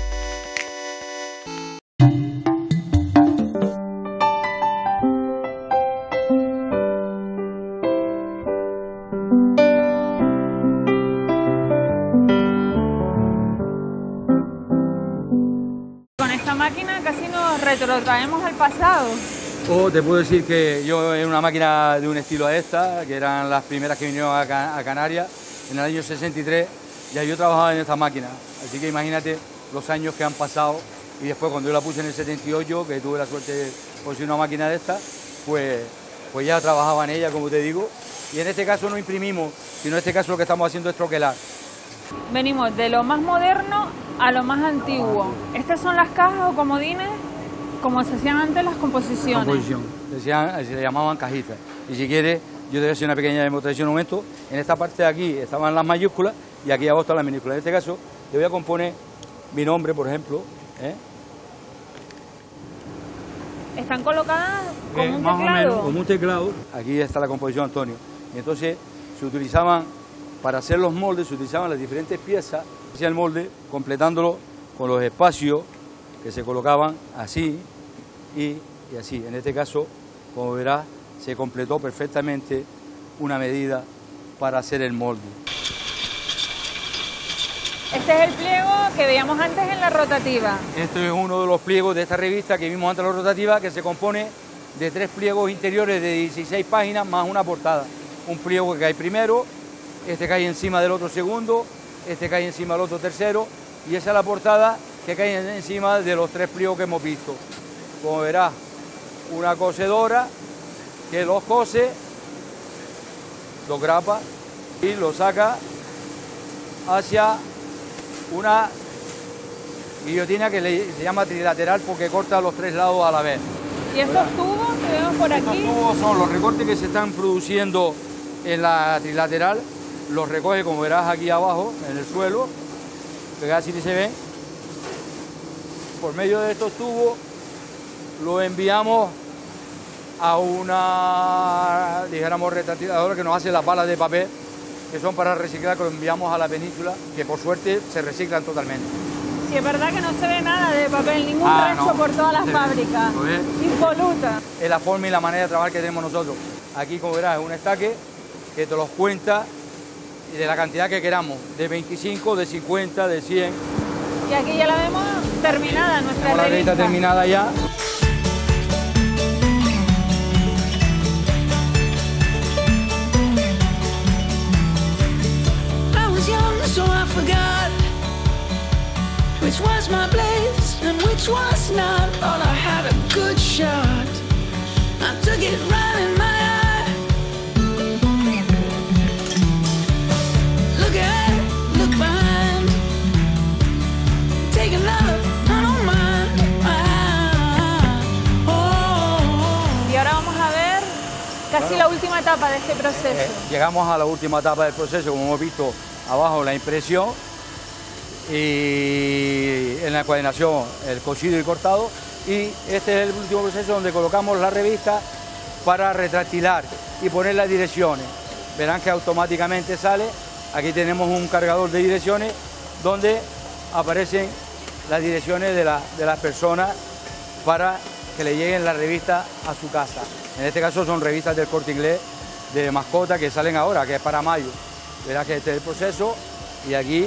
Con esta máquina casi nos retrotraemos al pasado. O te puedo decir que yo en una máquina de un estilo a esta, que eran las primeras que vinieron a Canarias, en el año 63, ya yo trabajaba en esta máquina. Así que imagínate los años que han pasado y después cuando yo la puse en el 78, que tuve la suerte de conseguir una máquina de esta, pues ya trabajaba en ella, como te digo. Y en este caso no imprimimos, sino en este caso lo que estamos haciendo es troquelar. Venimos de lo más moderno a lo más antiguo. ¿Estas son las cajas o comodines? Como se hacían antes las composiciones. Se llamaban cajitas. Y si quieres, yo te voy a hacer una pequeña demostración un momento. En esta parte de aquí estaban las mayúsculas y aquí abajo están las minúsculas. En este caso, le voy a componer mi nombre, por ejemplo. ¿Están colocadas como un más teclado? o menos, como un teclado. Aquí está la composición, Antonio. Y entonces se utilizaban, para hacer los moldes, se utilizaban las diferentes piezas. Hacía el molde completándolo con los espacios que se colocaban así y así. En este caso, como verás, se completó perfectamente una medida para hacer el molde. Este es el pliego que veíamos antes en la rotativa. Este es uno de los pliegos de esta revista que vimos antes en la rotativa, que se compone de 3 pliegos interiores de 16 páginas más una portada. Un pliego que cae primero, este cae encima del otro segundo, este cae encima del otro tercero, y esa es la portada que cae encima de los 3 pliegos que hemos visto. Como verás, una cosedora que los cose, los grapa y los saca hacia una guillotina que se llama trilateral porque corta los 3 lados a la vez. ¿Y estos tubos que vemos por aquí? Estos tubos son los recortes que se están produciendo en la trilateral, los recoge, como verás aquí abajo, en el suelo, que casi ni se ven. Por medio de estos tubos lo enviamos a una, dijéramos, retractadora que nos hace las balas de papel, que son para reciclar, que lo enviamos a la península, que por suerte se reciclan totalmente. Sí, es verdad que no se ve nada de papel, ningún resto no, por todas las fábricas, impoluta. Es la forma y la manera de trabajar que tenemos nosotros. Aquí, como verás, es un estaque que te los cuenta de la cantidad que queramos, de 25, de 50, de 100. Y aquí ya la vemos terminada, nuestra revista. La revista terminada ya. So I forgot which was my place and which was not. Thought I had a good shot. I took it right in my eye. Look ahead, look behind. Take another, I don't mind. Y ahora vamos a ver casi la última etapa de este proceso. Llegamos a la última etapa del proceso, como hemos visto abajo, la impresión, y en la encuadernación el cosido y cortado, y este es el último proceso donde colocamos la revista para retractilar y poner las direcciones. Verán que automáticamente sale, aquí tenemos un cargador de direcciones donde aparecen las direcciones de las personas para que le lleguen la revista a su casa. En este caso son revistas del Corte Inglés de mascota que salen ahora, que es para mayo. Verás que este es el proceso y aquí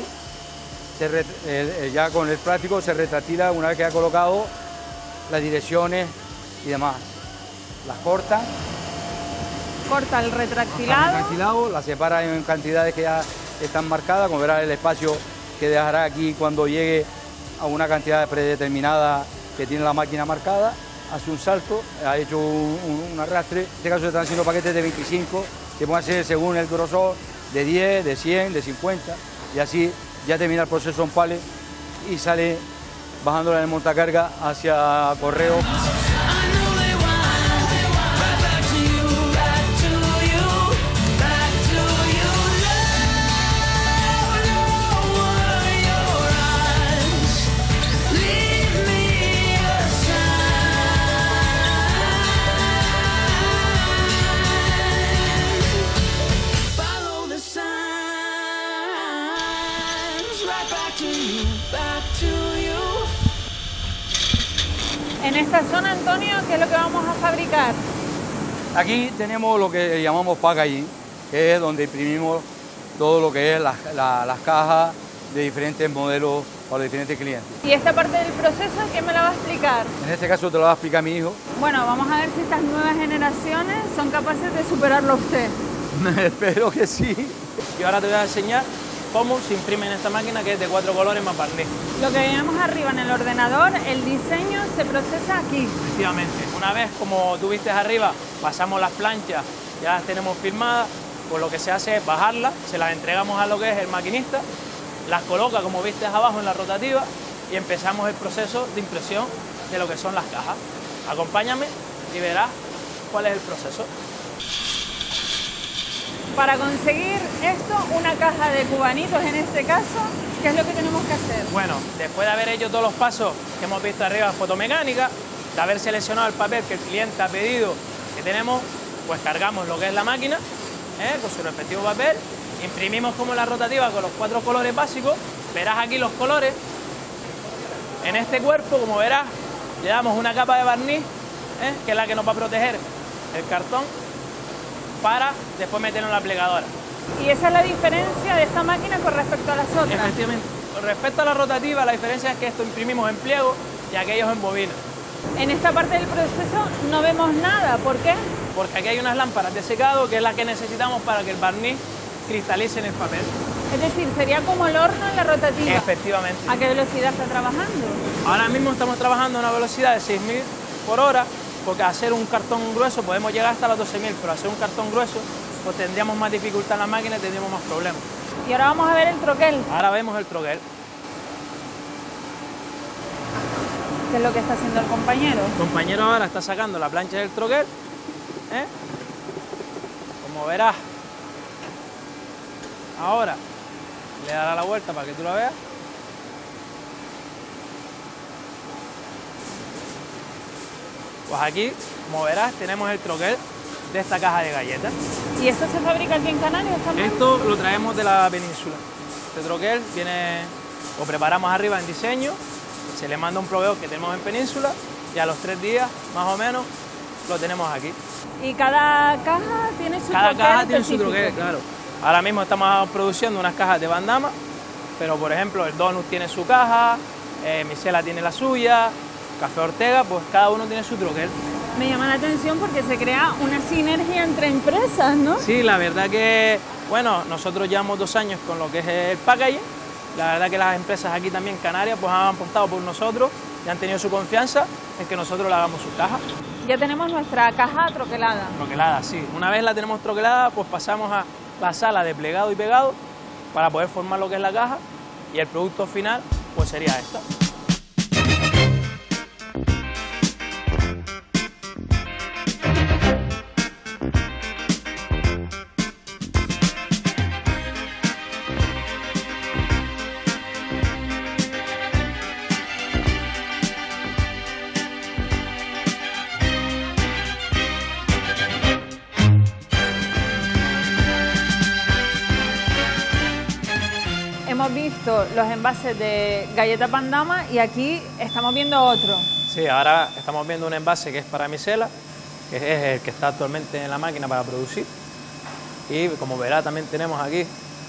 ya con el plástico se retractila una vez que ha colocado las direcciones y demás. Las corta. Corta el retractilado. La separa en cantidades que ya están marcadas, como verás el espacio que dejará aquí cuando llegue a una cantidad predeterminada que tiene la máquina marcada, hace un salto, ha hecho un arrastre. En este caso se están haciendo paquetes de 25, que pueden ser según el grosor, de 10, de 100, de 50, y así ya termina el proceso en pallet y sale bajándola en el montacarga hacia correo. En esta zona, Antonio, ¿qué es lo que vamos a fabricar? Aquí tenemos lo que llamamos packaging, que es donde imprimimos todo lo que es las cajas de diferentes modelos para los diferentes clientes. ¿Y esta parte del proceso quién me la va a explicar? En este caso te lo va a explicar mi hijo. Bueno, vamos a ver si estas nuevas generaciones son capaces de superarlo usted. Espero que sí. Y ahora te voy a enseñar cómo se imprime en esta máquina, que es de 4 colores más barniz. Lo que vemos arriba en el ordenador, el diseño se procesa aquí. Efectivamente. Una vez, como tú viste arriba, pasamos las planchas, ya las tenemos firmadas, pues lo que se hace es bajarlas, se las entregamos a lo que es el maquinista, las coloca, como viste abajo, en la rotativa y empezamos el proceso de impresión de lo que son las cajas. Acompáñame y verás cuál es el proceso. Para conseguir esto, una caja de cubanitos en este caso, ¿qué es lo que tenemos que hacer? Bueno, después de haber hecho todos los pasos que hemos visto arriba en fotomecánica, de haber seleccionado el papel que el cliente ha pedido que tenemos, pues cargamos lo que es la máquina, con su respectivo papel, imprimimos como la rotativa con los 4 colores básicos, verás aquí los colores. En este cuerpo, como verás, le damos una capa de barniz, que es la que nos va a proteger el cartón, para después meterlo en la plegadora. ¿Y esa es la diferencia de esta máquina con respecto a las otras? Efectivamente. Con respecto a la rotativa, la diferencia es que esto imprimimos en pliego y aquellos en bobina. En esta parte del proceso no vemos nada. ¿Por qué? Porque aquí hay unas lámparas de secado, que es la que necesitamos para que el barniz cristalice en el papel. Es decir, sería como el horno en la rotativa. Efectivamente. ¿A qué velocidad está trabajando? Ahora mismo estamos trabajando a una velocidad de 6.000 por hora, porque hacer un cartón grueso podemos llegar hasta los 12.000, pero hacer un cartón grueso pues tendríamos más dificultad en la máquina y tendríamos más problemas. Y ahora vamos a ver el troquel. Ahora vemos el troquel. ¿Qué es lo que está haciendo el compañero? El compañero ahora está sacando la plancha del troquel, como verás. Ahora le dará la vuelta para que tú la veas. Pues aquí, como verás, tenemos el troquel de esta caja de galletas. ¿Y esto se fabrica aquí en Canarias también? Esto lo traemos de la península. Este troquel viene, lo preparamos arriba en diseño, se le manda un proveedor que tenemos en península y a los 3 días, más o menos, lo tenemos aquí. ¿Y cada caja tiene su troquel? Cada caja tiene su troquel, claro. Ahora mismo estamos produciendo unas cajas de bandama, pero por ejemplo el Donut tiene su caja, Misela tiene la suya, Café Ortega, pues cada uno tiene su troquel. Me llama la atención porque se crea una sinergia entre empresas, ¿no? Sí, la verdad que, bueno, nosotros llevamos 2 años con lo que es el packaging. La verdad que las empresas aquí también en Canarias pues han apostado por nosotros y han tenido su confianza en que nosotros le hagamos sus cajas. Ya tenemos nuestra caja troquelada. Troquelada, sí. Una vez la tenemos troquelada, pues pasamos a la sala de plegado y pegado para poder formar lo que es la caja y el producto final pues sería esta. Hemos visto los envases de galleta Pandama y aquí estamos viendo otro. Sí, ahora estamos viendo un envase que es para Misela, que es el que está actualmente en la máquina para producir. Y como verá, también tenemos aquí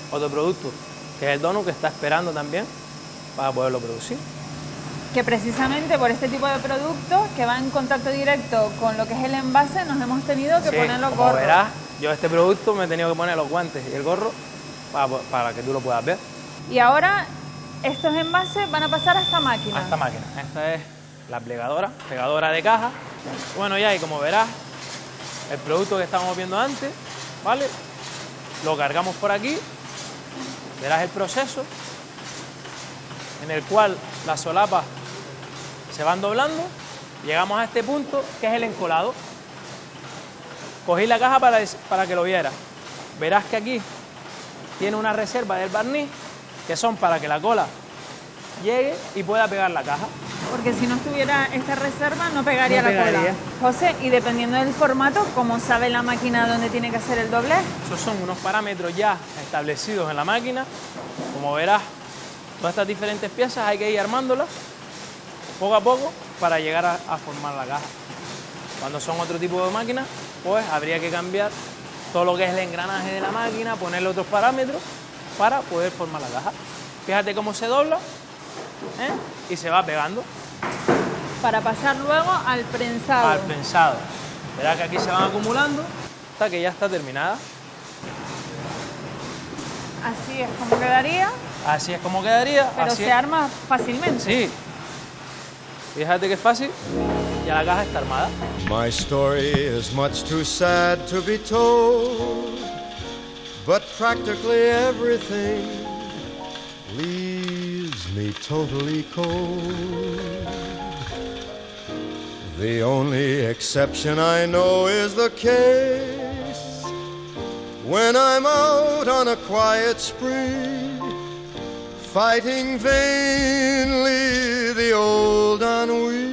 otro producto, que es el donut, que está esperando también para poderlo producir. Que precisamente por este tipo de productos que va en contacto directo con lo que es el envase, nos hemos tenido que poner los gorros. Como verás, yo este producto me he tenido que poner los guantes y el gorro para que tú lo puedas ver. Y ahora estos envases van a pasar a esta máquina. A esta máquina. Esta es la pegadora de caja. Bueno, ya, y como verás, el producto que estábamos viendo antes, ¿vale? Lo cargamos por aquí, verás el proceso en el cual las solapas se van doblando, llegamos a este punto que es el encolado. Cogí la caja para que lo vieras. Verás que aquí tiene una reserva del barniz que son para que la cola llegue y pueda pegar la caja. Porque si no estuviera esta reserva no pegaría la cola. José, y dependiendo del formato, ¿cómo sabe la máquina dónde tiene que hacer el doblez? Esos son unos parámetros ya establecidos en la máquina. Como verás, todas estas diferentes piezas hay que ir armándolas poco a poco para llegar a formar la caja. Cuando son otro tipo de máquinas, pues habría que cambiar todo lo que es el engranaje de la máquina, ponerle otros parámetros para poder formar la caja. Fíjate cómo se dobla, y se va pegando. Para pasar luego al prensado. Al prensado. Verás que aquí se van acumulando hasta que ya está terminada. Así es como quedaría. Así es como quedaría. Pero se arma fácilmente. Sí. Fíjate que es fácil. Ya la caja está armada. My story is much too sad to be told, but practically everything leaves me totally cold. The only exception I know is the case when I'm out on a quiet spree, fighting vainly the old ennui,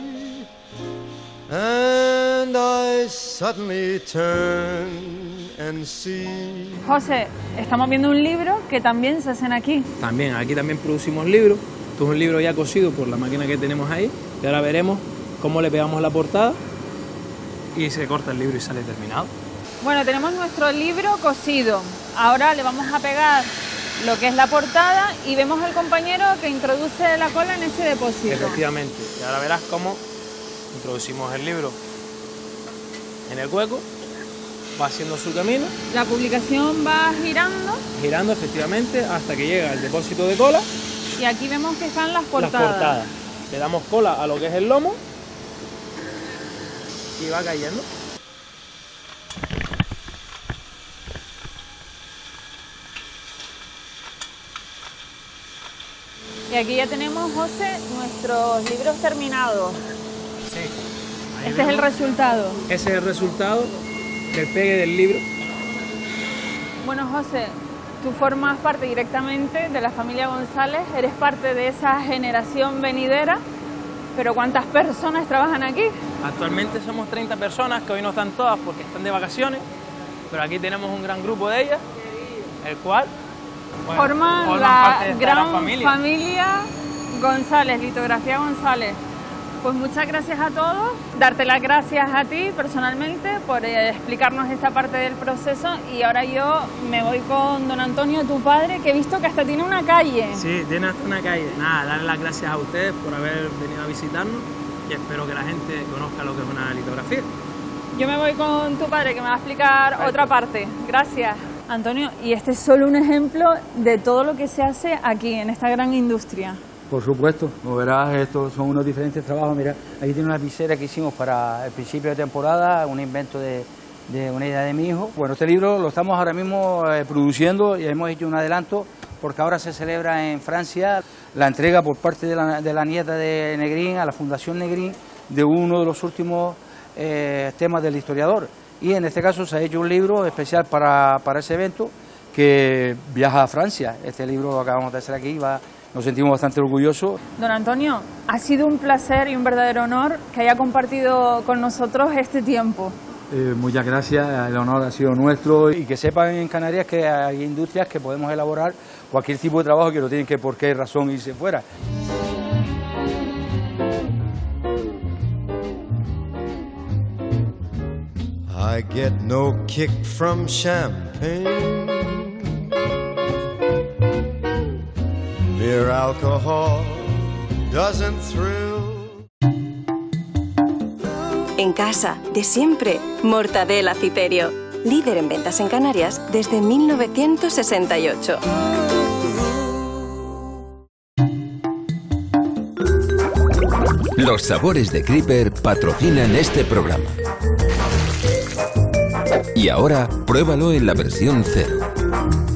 and I suddenly turn and see. José, estamos viendo un libro que también se hacen aquí. También, aquí también producimos libros. Esto es un libro ya cosido por la máquina que tenemos ahí. Y ahora veremos cómo le pegamos la portada y se corta el libro y sale terminado. Bueno, tenemos nuestro libro cosido. Ahora le vamos a pegar lo que es la portada y vemos al compañero que introduce la cola en ese depósito. Efectivamente. Y ahora verás cómo introducimos el libro en el hueco, va haciendo su camino. La publicación va girando. Girando, efectivamente, hasta que llega al depósito de cola. Y aquí vemos que están las portadas. Las portadas. Le damos cola a lo que es el lomo y va cayendo. Y aquí ya tenemos, José, nuestros libros terminados. Sí. Este es el resultado. Ese es el resultado del pegue del libro. Bueno, José, tú formas parte directamente de la familia González, eres parte de esa generación venidera, pero ¿cuántas personas trabajan aquí? Actualmente somos 30 personas, que hoy no están todas porque están de vacaciones, pero aquí tenemos un gran grupo de ellas, el cual forman la gran familia González, Litografía González. Pues muchas gracias a todos, darte las gracias a ti personalmente por explicarnos esta parte del proceso, y ahora yo me voy con don Antonio, tu padre, que he visto que hasta tiene una calle. Sí, tiene hasta una calle. Nada, darle las gracias a ustedes por haber venido a visitarnos y espero que la gente conozca lo que es una litografía. Yo me voy con tu padre, que me va a explicar otra parte. Gracias. Antonio, y este es solo un ejemplo de todo lo que se hace aquí, en esta gran industria. Por supuesto, como verás, estos son unos diferentes trabajos. Mira, aquí tiene una visera que hicimos para el principio de temporada, un invento de una idea de mi hijo. Bueno, este libro lo estamos ahora mismo produciendo y hemos hecho un adelanto porque ahora se celebra en Francia la entrega por parte de la nieta de Negrín a la Fundación Negrín de uno de los últimos temas del historiador. Y en este caso se ha hecho un libro especial para ese evento que viaja a Francia. Este libro lo acabamos de hacer aquí, nos sentimos bastante orgullosos. Don Antonio, ha sido un placer y un verdadero honor que haya compartido con nosotros este tiempo. Muchas gracias, el honor ha sido nuestro, y que sepan en Canarias que hay industrias que podemos elaborar cualquier tipo de trabajo, que no tienen que por qué razón irse fuera. I get no kick from champagne, Mere alcohol doesn't thrill. En casa, de siempre, Mortadela Ciperio. Líder en ventas en Canarias desde 1968. Los sabores de Creeper patrocinan este programa. Y ahora, pruébalo en la versión 0.